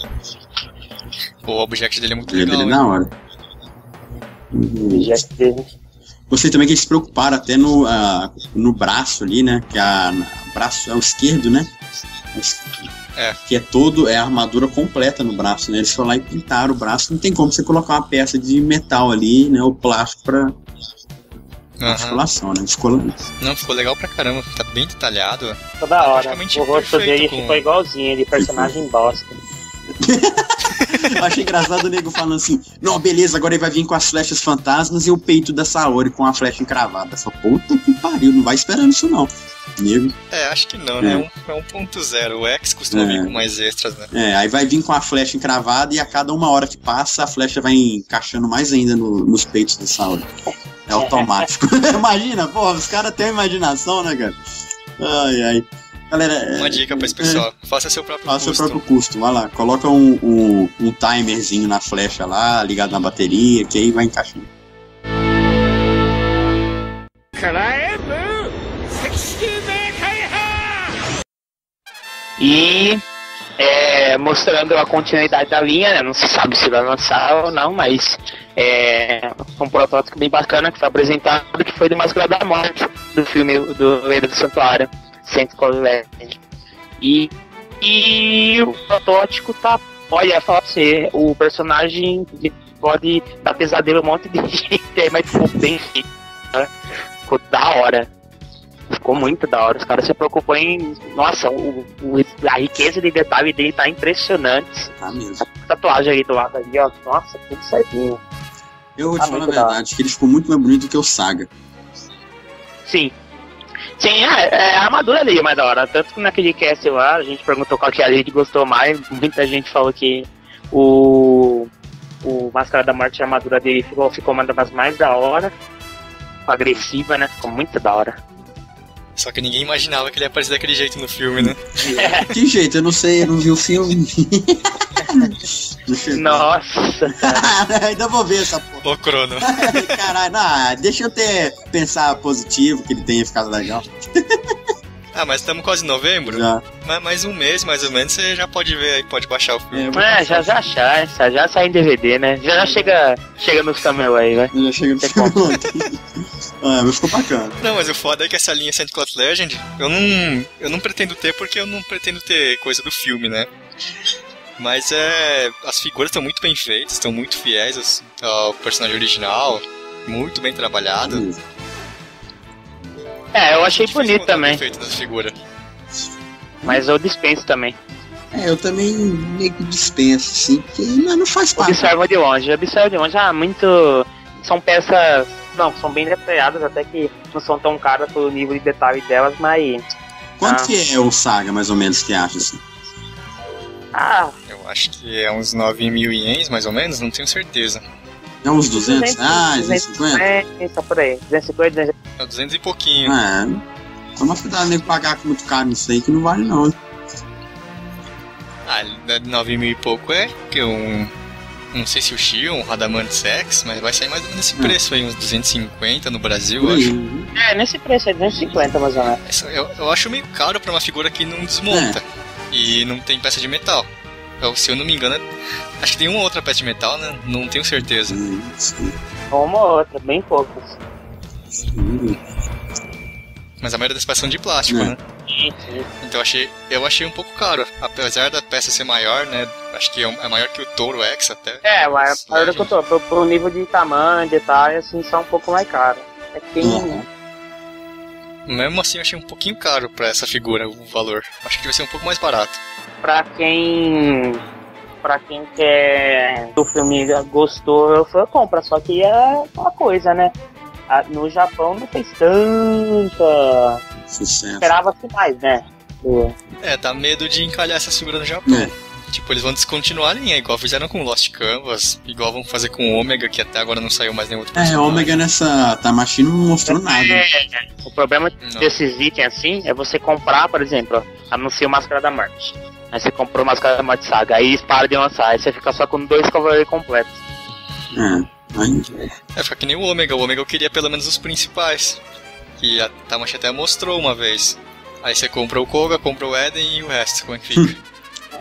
O Object dele é muito legal. Dele é da hora. Object dele. Gostei também que eles se preocuparam até no braço ali, né? Que o braço é o esquerdo, né? Que é a armadura completa no braço, né? Eles foram lá e pintaram o braço. Não tem como você colocar uma peça de metal ali, né? Ou plástico pra articulação, né? Ficou legal pra caramba. Tá bem detalhado. Ficou da hora. O rosto dele ficou igualzinho, de personagem bosta. Eu achei engraçado o nego falando assim, não, beleza, agora ele vai vir com as flechas fantasmas e o peito da Saori com a flecha encravada. Só, puta que pariu, não vai esperando isso não. Nego. Acho que não, né? É 1.0. O X costuma vir com mais extras, né? Aí vai vir com a flecha encravada e a cada uma hora que passa, a flecha vai encaixando mais ainda nos peitos da Saori. É automático. Imagina, porra, os caras têm imaginação, né, cara? Ai. Galera, uma dica pra esse pessoal, faça seu próprio custo. Faça seu próprio custo, vai lá, coloca um timerzinho na flecha lá, ligado na bateria, que aí vai encaixando. E mostrando a continuidade da linha, né? Não se sabe se vai lançar ou não, mas um protótipo bem bacana que foi apresentado, que foi do Máscara da Morte, do filme do Rei do Santuário, Central Legend. E o protótipo tá, olha, falar pra você, o personagem pode dar pesadelo a um monte de gente, mas ficou bem feito, né? Ficou da hora. Ficou muito da hora, os caras se preocupam em... Nossa, a riqueza de detalhe dele tá impressionante. Tá mesmo. A tatuagem aí do lado ali, ó, nossa, tudo certinho. Eu vou te falar a verdade, que ele ficou muito mais bonito que o Saga. Sim, a armadura ali é mais da hora. Tanto que naquele cast lá, a gente perguntou qual que a gente gostou mais. Muita gente falou que o Máscara da Morte, a armadura dele ficou uma das mais da hora. Agressiva, né? Ficou muito da hora. Só que ninguém imaginava que ele ia aparecer daquele jeito no filme, né? Que jeito? Eu não sei, eu não vi o filme. Nossa, cara. Ainda vou ver essa porra. Ô, Crono. Caralho, deixa eu pensar positivo, que ele tenha ficado legal. Mas estamos quase em novembro? Já. Mais um mês, mais ou menos, você já pode ver aí, pode baixar o filme. Já sai em DVD, né? Já chega nos camelos aí, vai. Já chega no camelos aqui. Mas ficou bacana. Não, mas o foda é que essa linha Saint Cloud Legend, eu não pretendo ter, porque eu não pretendo ter coisa do filme, né? Mas as figuras estão muito bem feitas, estão muito fiéis ao personagem original, muito bem trabalhado. Eu achei bonito também. Feito dessa figura. Mas eu dispenso também. Eu também meio que dispenso, assim, porque não faz parte. Observa de longe. Muito... São peças... Não, são bem detalhadas, até que não são tão caras pelo nível de detalhe delas, mas... Quanto que é o Saga, mais ou menos, que acha, assim? Eu acho que é uns 9.000 ienes, mais ou menos, não tenho certeza. É uns 200 reais, 250? Por aí, 250, 200. É 200 e pouquinho. Toma cuidado nem pagar muito caro nisso aí, que não vale não. 9.000 e pouco que não sei se o Shio, um Radaman Sex, mas vai sair mais ou menos nesse preço aí, uns 250 no Brasil, eu acho. Nesse preço é 250 mais ou menos. Eu acho meio caro pra uma figura que não desmonta e não tem peça de metal. Se eu não me engano, acho que tem uma outra peça de metal, né? Não tenho certeza. Uma ou outra, bem poucas. Mas a maioria das peças são de plástico, né? Então eu achei um pouco caro. Apesar da peça ser maior, né? Acho que é maior que o Toro X até. Maior que o Toro. Pro nível de tamanho, detalhe, assim, são um pouco mais caro. Mesmo assim, eu achei um pouquinho caro pra essa figura, o valor. Acho que devia ser um pouco mais barato. Pra quem quer o filme gostou, eu compro. Só que é uma coisa, né? No Japão não fez tanta sucesso. Esperava-se mais, né? Dá medo de encalhar essa figura no Japão. Tipo, eles vão descontinuar a linha, igual fizeram com Lost Canvas, igual vão fazer com o Omega, que até agora não saiu mais nenhum outro personagem. O Omega nessa Tamashii não mostrou nada. O problema desses itens assim é você comprar, por exemplo, anuncia o Máscara da Morte. Aí você comprou o Máscara da Morte Saga, aí para de lançar, aí você fica só com 2 cavaleiros completos. Fica que nem o Omega eu queria pelo menos os principais, que a Tamashii até mostrou uma vez. Aí você compra o Koga, compra o Eden e o resto, como é que fica?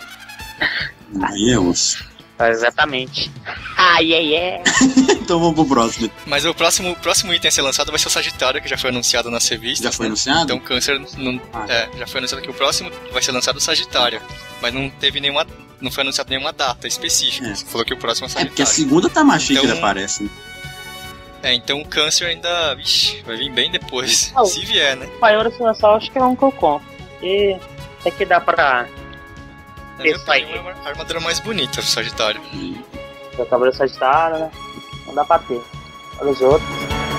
Aí é osso. Exatamente. Então vamos pro próximo. Mas o próximo item a ser lançado vai ser o Sagitário, que já foi anunciado nas revistas. Já foi anunciado? Então Câncer já foi anunciado que o próximo vai ser lançado o Sagitário. Mas não foi anunciado nenhuma data específica. Você falou que o próximo é o Sagitário. Porque a segunda Tamashii que ele aparece. Então o Câncer ainda vai vir bem depois. Se vier, né? O maior se lançar, acho que é um que eu compro. E tem que dar pra Na minha opinião, é a armadura mais bonita do Sagitário. O Cavaleiro Sagitário, né? Não dá pra ter. Olha os outros.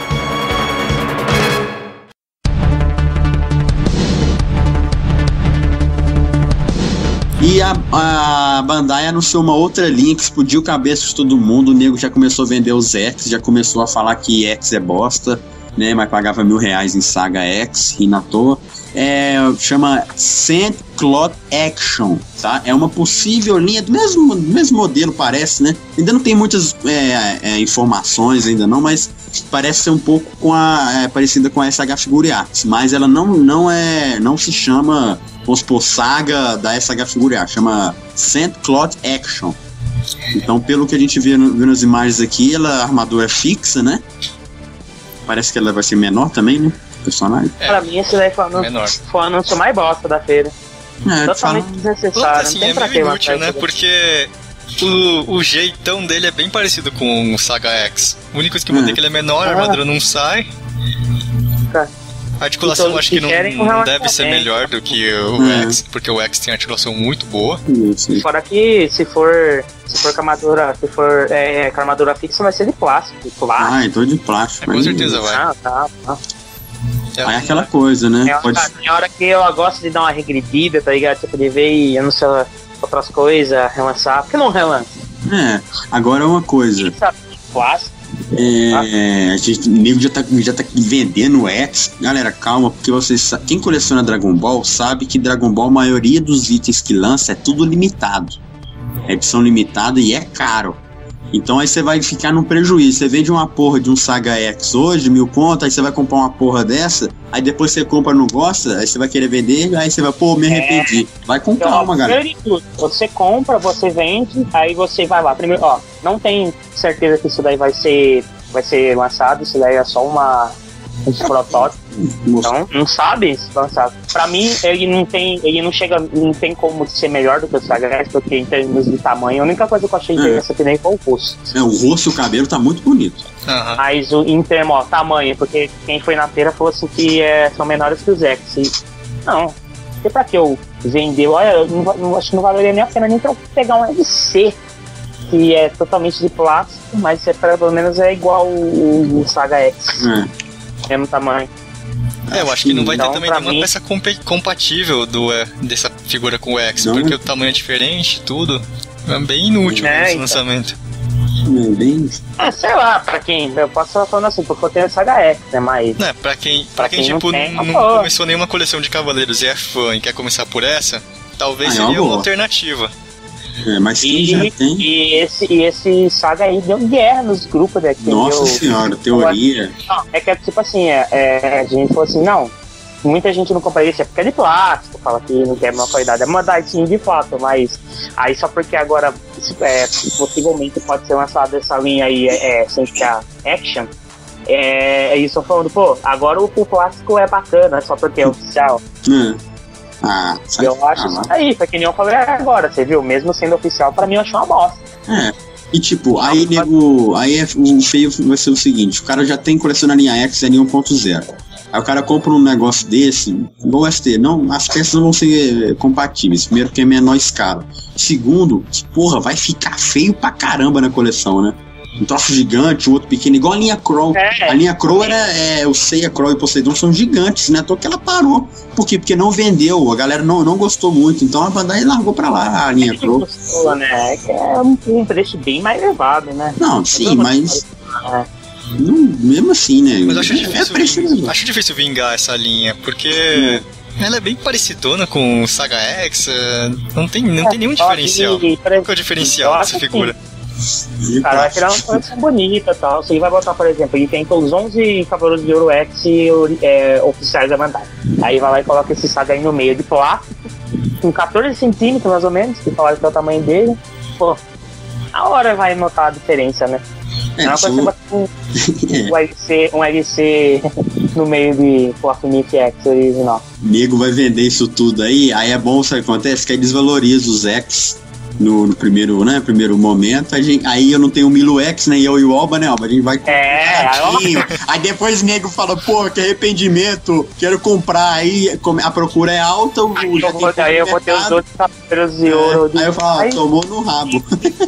E a Bandai anunciou uma outra linha que explodiu a cabeça de todo mundo. O nego já começou a vender os X, já começou a falar que X é bosta, né? Mas pagava R$1.000 em Saga X, e na toa. Chama Saint Cloth Action, tá? É uma possível linha do mesmo modelo, parece, né? Ainda não tem muitas informações ainda não, mas parece ser um pouco parecida com a SH Figure Arts, mas ela não se chama, vamos supor, Saga da SH Figure Arts, chama Saint Cloth Action. Então, pelo que a gente viu nas imagens aqui, a armadura é fixa, né? Parece que ela vai ser menor também, né? Personagem. Pra mim, esse daí foi o anúncio mais bosta da feira. Totalmente desnecessário. Assim, não tem é pra meio que inútil, né? Porque o jeitão dele é bem parecido com o Saga X. O único que muda é que ele é menor, a armadura não sai. A articulação acho que não deve ser melhor do que o X, porque o X tem articulação muito boa. Fora que se for com a armadura, com a armadura fixa, vai ser de plástico. Então de plástico. Com certeza vai. Tá. Aí é aquela coisa, né? Tem hora que eu gosto de dar uma regredida, tá ligado? Tipo, de ver e anunciar outras coisas, relançar. Por que não relança? Agora é uma coisa. Plástico. O nego já tá vendendo o X. Galera, calma, porque quem coleciona Dragon Ball sabe que Dragon Ball, a maioria dos itens que lança é tudo limitado. É edição limitada e é caro. Então aí você vai ficar num prejuízo. Você vende uma porra de um Saga X hoje, 1.000 conto, aí você vai comprar uma porra dessa, aí depois você compra, não gosta, aí você vai querer vender, aí você vai, me arrependi. Vai com calma, galera. Você compra, você vende, aí você vai lá. Primeiro, não tem certeza que isso daí vai ser lançado, isso daí é só um protótipo. Então, não sabe se lançado. Pra mim, ele não tem como ser melhor do que o Saga X, porque em termos de tamanho, a única coisa que eu achei interessante que nem foi o rosto. O rosto e o cabelo tá muito bonito. Mas em termos tamanho, porque quem foi na feira falou assim que são menores que os X. Não, porque pra que eu vender? Olha, eu acho que não valeria nem a pena nem pra eu pegar um LC, que é totalmente de plástico, mas pelo menos é igual o Saga X. Mesmo tamanho. Eu acho que não vai ter também nenhuma peça compatível dessa figura com o X, porque o tamanho é diferente, tudo. É bem inútil esse lançamento. Sei lá, pra quem. Eu posso estar falando assim, porque eu tenho Saga X, né? Mas. Pra quem tipo, não começou nenhuma coleção de Cavaleiros e é fã e quer começar por essa, talvez seria uma alternativa. Mas quem já tem. E esse Saga aí deu guerra nos grupos daqui. Nossa senhora, teoria. Não, é que tipo assim, a gente falou assim, não. Muita gente não compra isso, é porque é de plástico, fala que não quer uma qualidade. É mandar sim de fato, mas aí só porque agora possivelmente pode ser lançada essa linha aí, sem ficar action. Isso falando, agora o plástico é bacana, só porque é oficial. Eu acho isso aí, foi que nem eu falei agora, você viu? Mesmo sendo oficial, pra mim eu achei uma bosta. E tipo, aí o feio vai ser o seguinte: o cara já tem coleção na linha X, é linha 1.0. Aí o cara compra um negócio desse, igual o ST, as peças não vão ser compatíveis. Primeiro, porque é menor escala. Segundo, que vai ficar feio pra caramba na coleção, né? Um troço gigante, o outro pequeno, igual a linha Crow. A linha Crow o Seiya, Crow e Poseidon são gigantes, né? À toa que ela parou. Por quê? Porque não vendeu, a galera não gostou muito. Então a Bandai largou pra lá a linha Crow. Gostou, né? Que é um preço bem mais elevado, né? Não, sim, mas... mesmo assim, né? Mas eu acho difícil vingar essa linha, porque ela é bem parecidona com o Saga X. Não tem nenhum diferencial. Qual é o diferencial dessa figura? Cara, vai tirar uma coleção bonita e tal. Você vai botar, por exemplo, ele tem os 11 Cavaleiros de Ouro X oficiais da Bandai. Aí vai lá e coloca esse Saga aí no meio de plástico, com 14 centímetros mais ou menos, que falaram que é o tamanho dele. A hora vai notar a diferença, né? Não vai ser um LC no meio de Phoenix X original. Nego vai vender isso tudo aí é bom, sabe o que acontece? Que aí desvaloriza os X. no primeiro, né, primeiro momento, aí eu não tenho o Milo X, né, e eu e o Alba, né, Alba, a gente vai aí depois o nego fala, pô, que arrependimento, quero comprar, aí a procura é alta, aí eu vou ter os outros capítulos de ouro. Aí eu falo, tomou no rabo.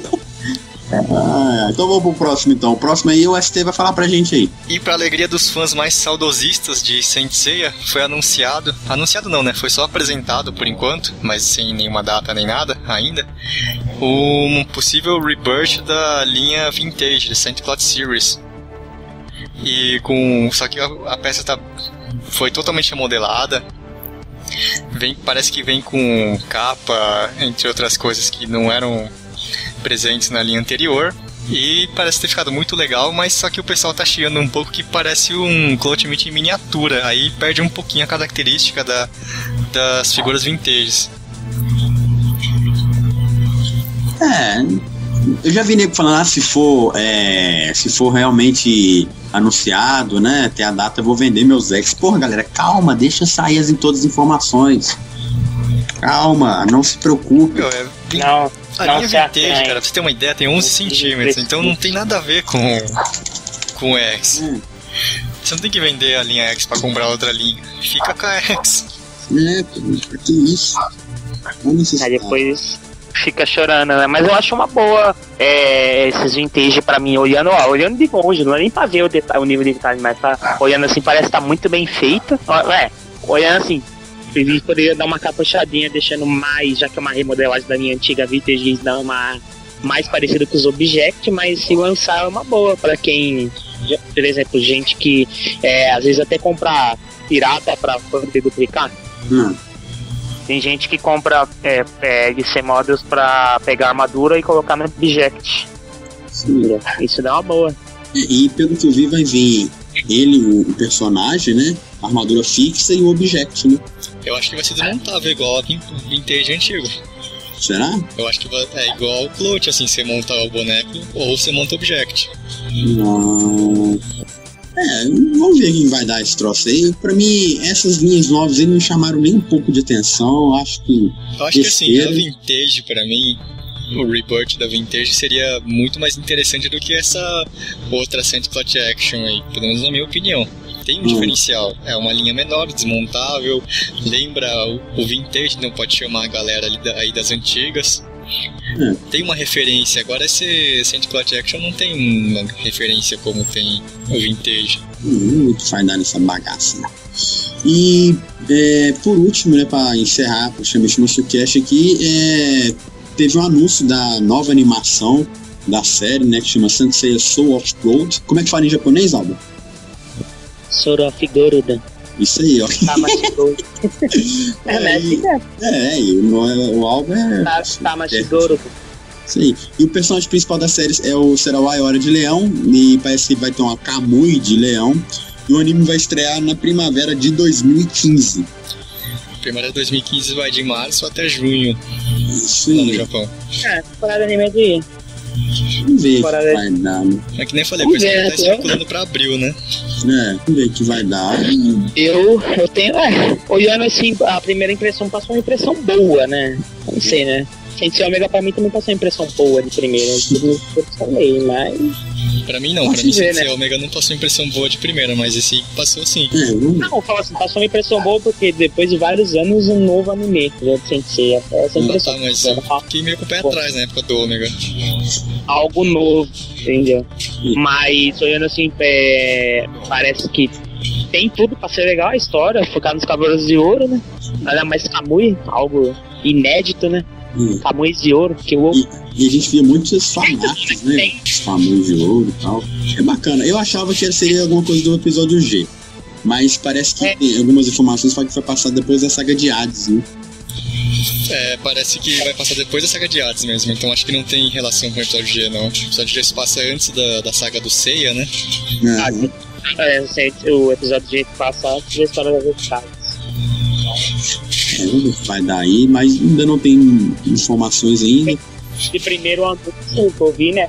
Então vamos pro próximo então. O próximo aí o ST vai falar pra gente aí. E pra alegria dos fãs mais saudosistas de Saint Seiya, foi anunciado não, né? Foi só apresentado por enquanto, mas sem nenhuma data nem nada ainda, um possível rebirth da linha Vintage de Saint Cloud Series. E só que a peça foi totalmente remodelada. Parece que vem com capa, entre outras coisas que não eram presentes na linha anterior, e parece ter ficado muito legal, mas só que o pessoal tá chiando um pouco que parece um Cloud Meat em miniatura, aí perde um pouquinho a característica das figuras vintages. Eu já vi nego falando, se for realmente anunciado, né, até a data eu vou vender meus ex. Porra, galera, calma, deixa sair todas as informações. Calma, não se preocupe. Não. A linha Vintage, cara, pra você ter uma ideia, tem 11 centímetros, então não tem nada a ver com o X. Você não tem que vender a linha X pra comprar outra linha. Fica com a X. Que isso? Aí depois fica chorando, né? Mas eu acho uma boa esses vintage pra mim, olhando de longe, não é nem pra ver o nível de detalhe, mas olhando assim, parece que tá muito bem feito. Olhando assim, poderia dar uma caprichadinha, deixando mais, já que é uma remodelagem da minha antiga Vintage, dar uma mais parecida com os Object, mas se lançar é uma boa pra quem, por exemplo, gente que às vezes até compra pirata pra poder duplicar. Tem gente que compra GC Models pra pegar armadura e colocar no Object. Sim. Isso dá uma boa. E pelo que eu vi, vai vir ele, o personagem, né? A armadura fixa e o Object, né? Eu acho que vai ser desmontável, igual ao Vintage antigo. Será? Eu acho que é igual ao Clout, assim, você monta o boneco ou você monta o Object. Vamos ver quem vai dar esse troço aí. Pra mim, essas linhas novas aí não me chamaram nem um pouco de atenção. Acho que assim, a Vintage, pra mim, o rebirth da Vintage seria muito mais interessante do que essa outra Saint Cloud Action aí, pelo menos na minha opinião. Tem um diferencial, é uma linha menor, desmontável, lembra o Vintage, não pode chamar a galera aí das antigas. Tem uma referência, agora esse Saint Cloud Action não tem uma referência como tem o Vintage. Vai dar nessa bagaça. E por último, né, pra encerrar, pra chamar esse nosso cast aqui, teve um anúncio da nova animação da série, né, que chama Saint Seiya Soul of Gold. Como é que fala em japonês, Alba? Soul of Gold. Isso aí, ó. Tamashi Gold. O Alba Tamashi Gold. Isso aí. E o personagem principal da série será o Ayora de Leão, e parece que vai ter uma Kamui de Leão, e o anime vai estrear na primavera de 2015. Primavera de 2015 vai de março até junho. Isso lá no Japão. Temporada de anime de vamos ver o que vai dar, né? É que nem falei, o pessoal tá especulando pra abril, né? Vamos ver o que vai dar. Eu tenho. Olhando assim, a primeira impressão passou uma impressão boa, né? Não sei, né? Sensei Omega pra mim também passou uma impressão boa de primeira. Mas. Pra mim não, pra mim Sensei Omega não passou impressão boa de primeira, mas esse passou sim. Não, fala assim, passou uma impressão boa porque depois de vários anos um novo anime já de Sensei. Essa impressão. Mas eu fiquei meio com o pé atrás na época do Omega. Algo novo, entendeu? Mas olhando assim, parece que tem tudo pra ser legal a história, focar nos Cavaleiros de Ouro, né? Nada mais Kamui, algo inédito, né? Camuis de Ouro, que o E a gente via muitos fanáticos, né? Camuis de Ouro e tal. É bacana. Eu achava que seria alguma coisa do episódio G. Mas parece que tem algumas informações falam que foi passado depois da saga de Hades, né? Parece que vai passar depois da saga de Hades mesmo, então acho que não tem relação com o episódio G, não. O episódio G se passa antes da saga do Seiya, né? O episódio G passa antes da história das Hades. Vamos ver o que vai dar aí, mas ainda não tem informações ainda. De primeiro anúncio que eu vi, né?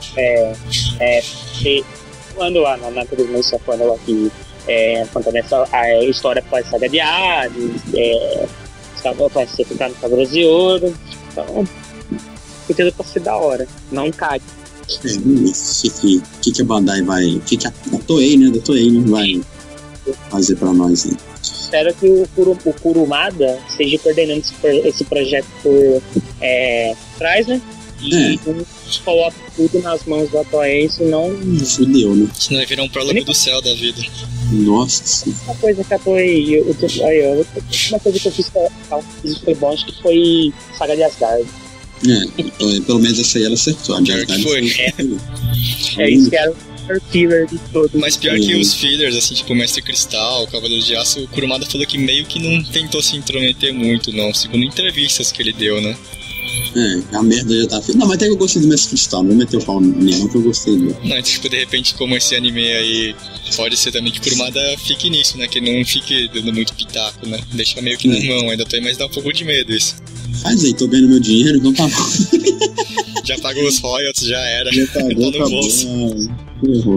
Quando na transmissão, quando ela aqui contando a história com a saga de Hades, vai ser ficar no Cavaleiros de Ouro. Então, fudido pra ser da hora, não cague. O que a Bandai vai... O que a Toei, né? Da Toei, né? Vai fazer pra nós, né? Espero que o Kurumada esteja coordenando esse projeto por trás, né? E coloca tudo nas mãos da Toei, senão... Fudeu, né? Senão vai virar um prólogo do céu da vida. Nossa. Uma coisa que a Toei... Uma coisa que eu fiz que foi bom, acho que foi Saga de Asgard. Pelo menos essa aí ela acertou. A de Asgard foi. Isso que era o filler de todos. Mas pior que os fillers, assim, tipo Mestre Cristal, Cavaleiro de Aço, o Kurumada falou que meio que não tentou se intrometer muito, não. Segundo entrevistas que ele deu, né? A merda já tá feita. Não, mas até que eu gostei do Mestre Cristal, não vou meter o pau nenhum que eu gostei dele. Não, tipo, de repente, como esse anime aí, pode ser também que o Kurumada fique nisso, né? Que não fique dando muito pitaco, né? Deixa meio que na mão, ainda tem, mas dá um pouco de medo isso. Faz aí, tô ganhando meu dinheiro, então tá bom. Já pagou os royalties, já era. Já pagou, tá no bolso. Errou.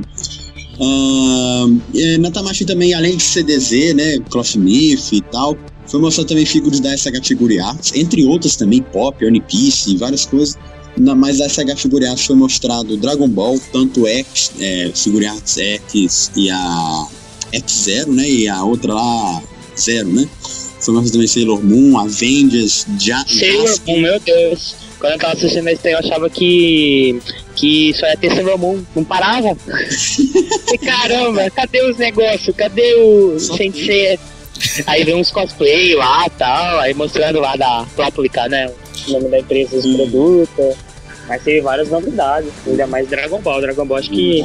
Na Tamashii também, além de CDZ, né, Clothmith e tal, foi mostrado também figuras da SH Figure Arts, entre outras também, Pop, One Piece e várias coisas. Mas da SH Figure Arts foi mostrado Dragon Ball, tanto X, Figure Arts X e a X0, né, e a outra lá, Zero, né. Foi mostrado também Sailor Moon, Avengers, Sailor Moon, meu Deus. Quando eu tava assistindo esse eu achava que só ia ter Sailor Moon, não parava. E caramba, cadê os negócios? Cadê o Sensei? Aí vem uns cosplay lá e tal, aí mostrando lá da Proplica, né? O nome da empresa, os produtos. Mas teve várias novidades, ainda mais Dragon Ball. Dragon Ball acho que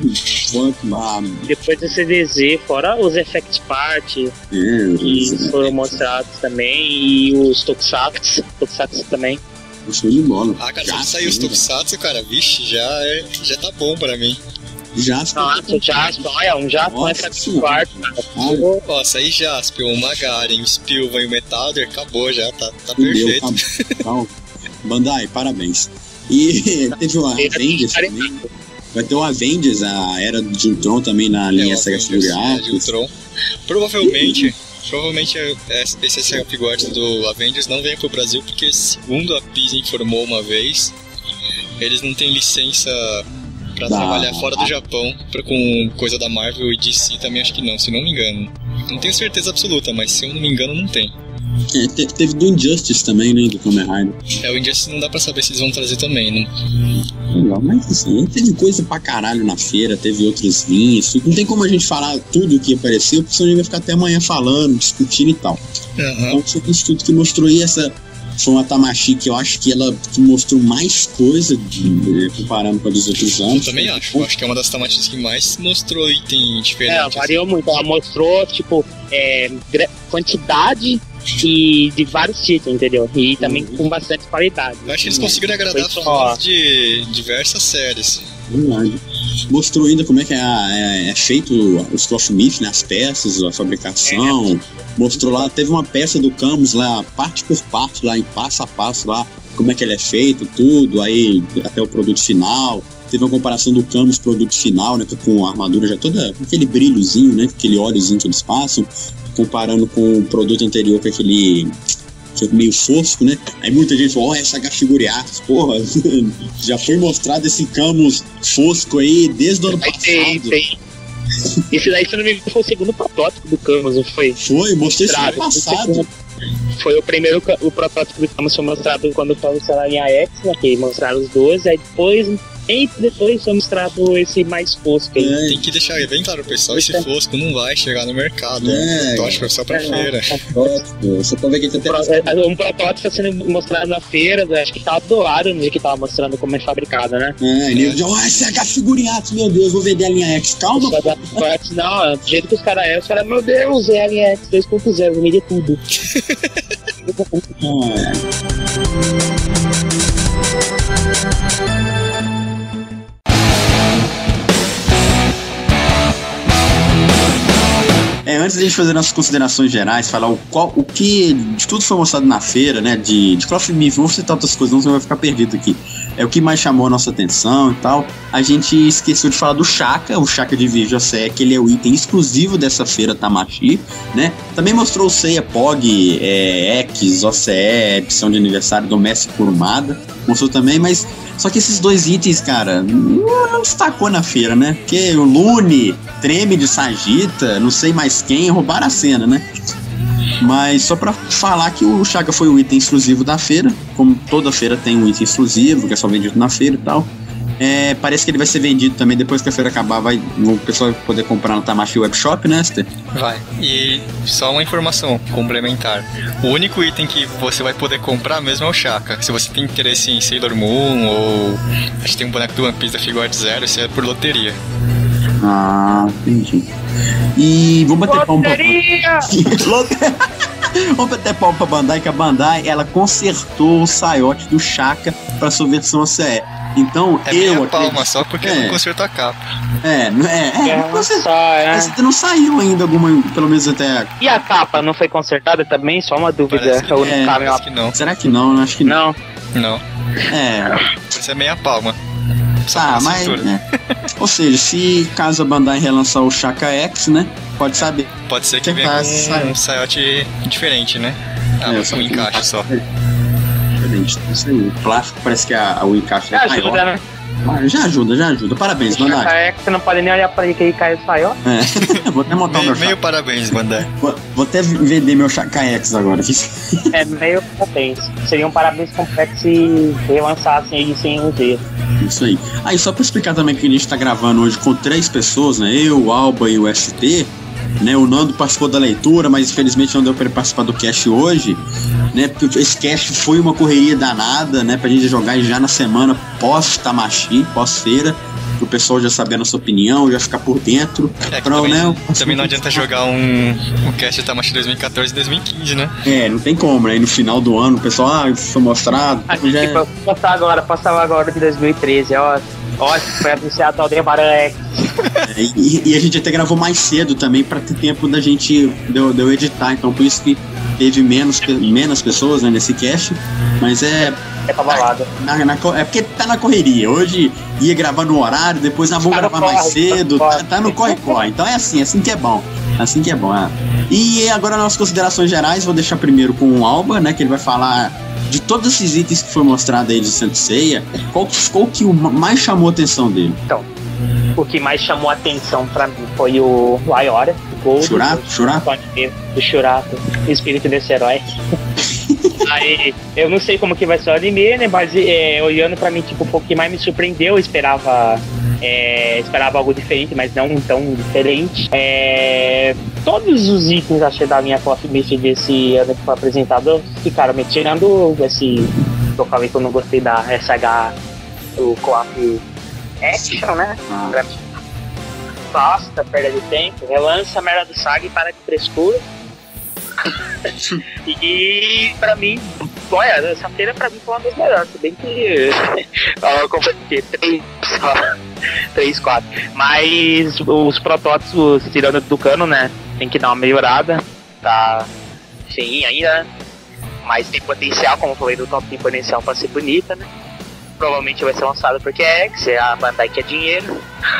depois do CDZ, fora os Effect Party que foram mostrados também, e os Tokusatsu também. Show de bola. Cara, se saiu os Tokusatsu, cara, vixe, já tá bom pra mim. Jasper. Olha, um Jasper nessa quarta. Ó, sair Jasper, o Magaren, o Spilvan e o Metalder, acabou já, tá perfeito. Acabou. Bandai, parabéns. E teve o Avengers também. Vai ter o Avengers, a Era de Ultron também na linha Sega Figure Arts. Provavelmente esse Sega Figure Arts do Avengers não vem pro Brasil porque, segundo a PIS informou uma vez, eles não têm licença pra trabalhar fora do Japão com coisa da Marvel e DC também, acho que não, se não me engano. Não tenho certeza absoluta, mas se eu não me engano não tem. Teve do Injustice também, né, do Kamen Rider. O Injustice não dá pra saber se eles vão trazer também, né? Legal, mas assim, teve coisa pra caralho na feira, teve outras linhas, não tem como a gente falar tudo o que apareceu, porque senão a gente vai ficar até amanhã falando, discutindo e tal. Então foi isso tudo que mostrou aí, essa foi uma Tamashii que eu acho que ela mostrou mais coisa comparando com a dos outros anos. Eu também acho que é uma das Tamashis que mais mostrou item diferente. Variou muito, ela mostrou, tipo, quantidade e de vários títulos, entendeu? E também com bastante qualidade. Eu acho que eles conseguiram agradar fãs de diversas séries. Verdade. Mostrou ainda como é que é feito os Clothmith, né, as peças, a fabricação. Mostrou lá, teve uma peça do Camus lá, parte por parte, lá em passo a passo lá, como é que ele é feito, tudo, aí até o produto final. Teve uma comparação do Camus produto final, né, com a armadura já toda, com aquele brilhozinho, né, aquele óleozinho que eles passam, comparando com o produto anterior, com aquele meio fosco, né? Aí muita gente falou, essa Figure Arts, porra, já foi mostrado esse Camus fosco aí desde o ano passado. Esse daí, se não me engano, foi o segundo protótipo do Camus, não foi? Foi, mostrei isso no ano passado. Foi o primeiro, o protótipo do Camus foi mostrado quando foi mostrado em AX, né? Que mostraram os dois, aí depois foi mostrado esse mais fosco aí. Tem que deixar bem claro, pessoal, esse fosco não vai chegar no mercado. O protótipo é só pra feira. Só pra ver que tem um protótipo sendo mostrado na feira, acho que tava doado no dia que tava mostrando como é fabricado, né? SH Figure Arts, meu Deus, vou vender a linha X, calma. Não, do jeito que os caras meu Deus, é a linha X 2.0, vou vender tudo. Antes de a gente fazer nossas considerações gerais, falar o que de tudo foi mostrado na feira, né, de Clothmith, vou citar outras coisas, não vai ficar perdido aqui. é o que mais chamou a nossa atenção e tal. A gente esqueceu de falar do Shaka, o Shaka de Virgil OCE, que ele é o item exclusivo dessa feira Tamashii, né? Também mostrou o Seiya Pog, X, OCE, edição de aniversário do Messi Kurumada, mostrou também, mas só que esses dois itens, cara, não destacou na feira, né? Porque o Lune, Treme de Sagita, não sei mais quem, roubaram a cena, né? Mas só pra falar que o Shaka foi o item exclusivo da feira, como toda feira tem um item exclusivo, que é só vendido na feira e tal. Parece que ele vai ser vendido também depois que a feira acabar, o pessoal vai poder comprar no Tamashii Webshop, né, Esther? Vai. E só uma informação complementar. O único item que você vai poder comprar mesmo é o Shaka. Se você tem interesse em Sailor Moon ou acho que tem um boneco do One Piece da Figuart Zero, isso é por loteria. Ah, entendi. E vamos bater palma pra... Vamos bater palma pra Bandai, que a Bandai, ela consertou o saiote do Shaka pra sua versão OCE. Então, eu palma só porque não consertou a capa. Essa não saiu ainda pelo menos até... E a capa não foi consertada também? Só uma dúvida. Parece que não. Será que não? Acho que não. Não. Isso é meia palma. Mas... Ou seja, se caso a Bandai relançar o Shaka X, né? Pode saber. Pode ser que venha com um saiote diferente, né? Um encaixe só. Diferente, isso aí. O plástico parece que o encaixe é maior. Ajuda, né? Já ajuda. Parabéns, Bandai. Shaka X, você não pode nem olhar pra ele que ele caiu e saiu. Vou até montar o meu Shaka. Meio parabéns, Bandai. Vou até vender meu Shaka X agora. Meio parabéns. Seria um parabéns completo se relançassem ele sem um dia. Isso aí. Aí só pra explicar também que a gente tá gravando hoje com 3 pessoas, né? Eu, o Alba e o ST, né? O Nando participou da leitura, mas infelizmente não deu pra ele participar do cast hoje, né? Porque esse cast foi uma correria danada, né? Pra gente jogar já na semana pós-Tamashii, pós-feira, pro pessoal já saber a nossa opinião, já ficar por dentro. Também não adianta jogar um cast de Tamashii 2014 e 2015, né? Não tem como, né? E no final do ano, o pessoal, foi mostrado. Passava agora de 2013, foi anunciado o Aldebaran X. E a gente até gravou mais cedo também pra ter tempo da gente de eu editar, então por isso que teve menos pessoas, né, nesse cast, mas pra balada. É porque tá na correria. Hoje ia gravar no horário, depois vamos gravar mais cedo, tá no corre-corre. Então é assim que é bom. Assim que é bom. E agora nas considerações gerais, vou deixar primeiro com o Alba, né, que ele vai falar de todos esses itens que foi mostrado aí de Saint Seiya, qual que mais chamou a atenção dele? Então, o que mais chamou a atenção pra mim foi o Ayora, o Gold, o Shurato, o espírito desse herói. Aí, eu não sei como que vai ser o anime, né? Mas olhando pra mim, tipo, um pouco que mais me surpreendeu, eu esperava algo diferente, mas não tão diferente. Todos os itens, achei, da minha Cosmic desse ano que foi apresentado ficaram me tirando esse que eu falei que eu não gostei da SH, o Co-op Action, né? Basta, perda de tempo, relança a merda do Sag e para de frescura. E pra mim, olha, essa feira pra mim foi uma das melhores, se bem que eu comprei 3, 4. Mas os protótipos, tirando do cano, né? Tem que dar uma melhorada. Tá feinha ainda, né? Mas tem potencial, como eu falei do top, tem potencial pra ser bonita, né? Provavelmente vai ser lançado porque a Bandai quer dinheiro.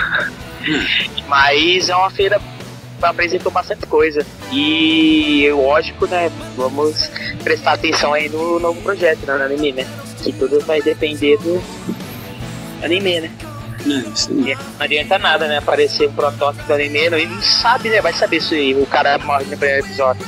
Mas é uma feira que apresentou bastante coisa. E lógico, né? Vamos prestar atenção aí no novo projeto, né, no anime, né? Que tudo vai depender do anime, né? Não adianta nada, né? Aparecer um protótipo do anime e não sabe, né? Vai saber se o cara morre no primeiro episódio.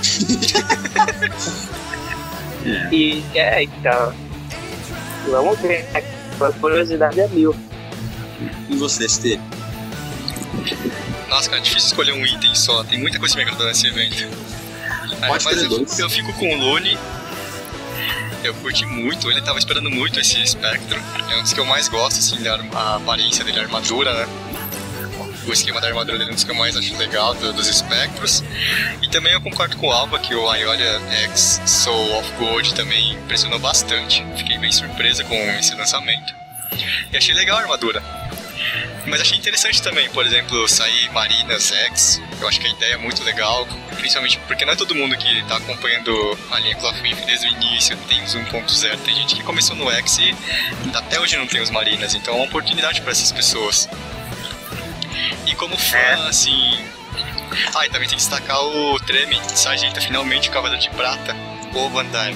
Então. Vamos ver. A curiosidade é mil. E você, Stê? Nossa, cara, é difícil escolher um item só. Tem muita coisa me agradando nesse evento. Mas eu fico com o Lune. Eu curti muito, ele tava esperando muito esse espectro. É um dos que eu mais gosto, assim, a aparência dele, a armadura, né? O esquema da armadura dele é um dos que eu mais acho legal dos espectros. E também eu concordo com o Alba que o Ayora X Soul of Gold também impressionou bastante. Fiquei bem surpresa com esse lançamento. E achei legal a armadura. Mas achei interessante também, por exemplo, sair Marinas X. Eu acho que a ideia é muito legal, principalmente porque não é todo mundo que tá acompanhando a linha Clothwif desde o início, tem os 1.0. Tem gente que começou no X e até hoje não tem os Marinas, então é uma oportunidade para essas pessoas. E como fã, assim... e também tem que destacar o Treme Sargento, finalmente o Cavaleiro de Prata, o Bandai.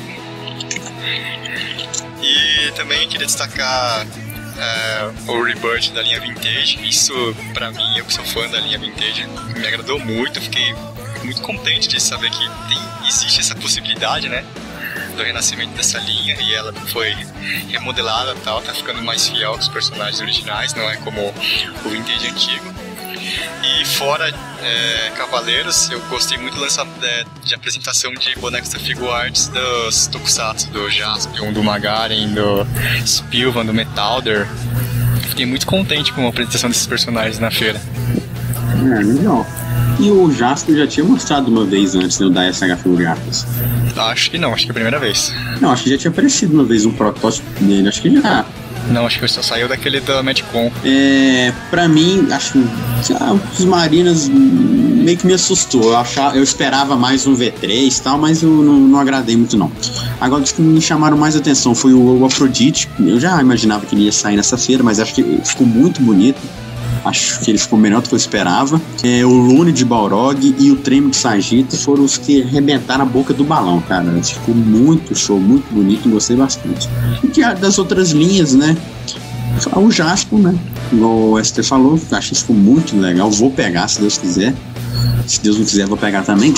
E também queria destacar o Rebirth da linha Vintage. Isso, pra mim, eu que sou fã da linha Vintage, me agradou muito. Fiquei muito contente de saber que existe essa possibilidade, né, do renascimento dessa linha, e ela foi remodelada e tal, tá ficando mais fiel aos personagens originais, não é como o Vintage antigo. E fora Cavaleiros, eu gostei muito de apresentação de bonecos da Figuarts dos Tokusatsu, do Jaspion, do Magaren, do Spilvan, do Metalder. Fiquei muito contente com a apresentação desses personagens na feira. Legal. E o Jaspion já tinha mostrado uma vez antes, né, da SH Figuarts? Acho que não, acho que é a primeira vez. Não, acho que já tinha aparecido uma vez um protótipo dele, acho que já. Não, acho que só saiu daquele da Medcon. Pra mim, acho que os Marinas meio que me assustou. Eu esperava mais um V3 e tal, mas eu não agradei muito não. Agora, os que me chamaram mais atenção foi o Afrodite. Eu já imaginava que ele ia sair nessa feira, mas acho que ficou muito bonito. Acho que ele ficou melhor do que eu esperava. O Lune de Balrog e o Treme de Sagita foram os que arrebentaram a boca do balão, cara. Ficou muito show, muito bonito, gostei bastante. E que das outras linhas, né? O Jaspion, né? Igual o Esther falou, acho que ficou muito legal. Vou pegar, se Deus quiser. Se Deus não quiser, vou pegar também.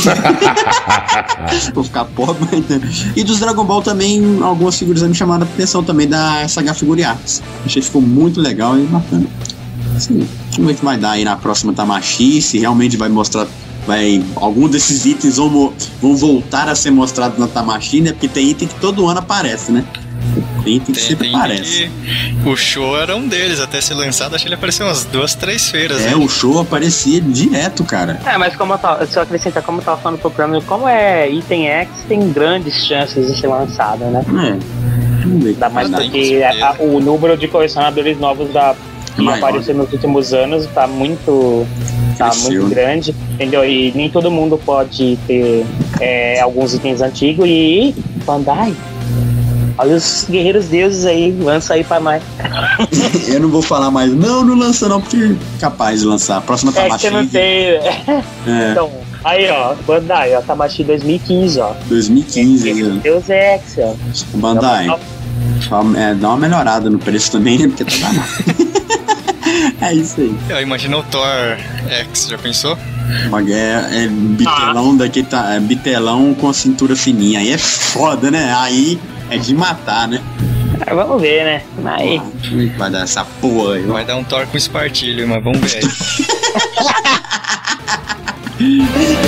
Vou ficar pobre. E dos Dragon Ball também, algumas figuras me chamaram a atenção também da Saga Figuriarts. Achei que ficou muito legal e bacana. Sim. Vamos ver o que vai dar aí na próxima Tamashii, se realmente vai mostrar, algum desses itens vão voltar a ser mostrados na Tamashii, né? Porque tem item que todo ano aparece, né? Tem item que sempre aparece. O show era um deles, até ser lançado, acho que ele apareceu umas 2, 3 feiras. Né? O show aparecia direto, cara. Mas como eu tava, só acrescentar, como eu tava falando pro programa, como é item X, tem grandes chances de ser lançado, né? Ainda mais porque o número de colecionadores novos que apareceu nos últimos anos tá muito grande, entendeu? E nem todo mundo pode ter alguns itens antigos. E Bandai, olha os Guerreiros Deuses aí, lança aí pra nós. Eu não vou falar mais, não lança não, porque é capaz de lançar. A próxima Tamashii. Que eu não sei. Então, aí ó, Bandai, ó, Tamashii 2015, ó. 2015, Deus X, ó. Bandai, dá uma melhorada no preço também, né? Porque tá danado. É isso aí. Imagina o Thor X, já pensou? É bitelão daqui, bitelão com a cintura fininha. Aí é foda, né? Aí é de matar, né? Vamos ver, né? Aí. Vai dar essa porra aí. Vai dar um Thor com espartilho, mas vamos ver aí.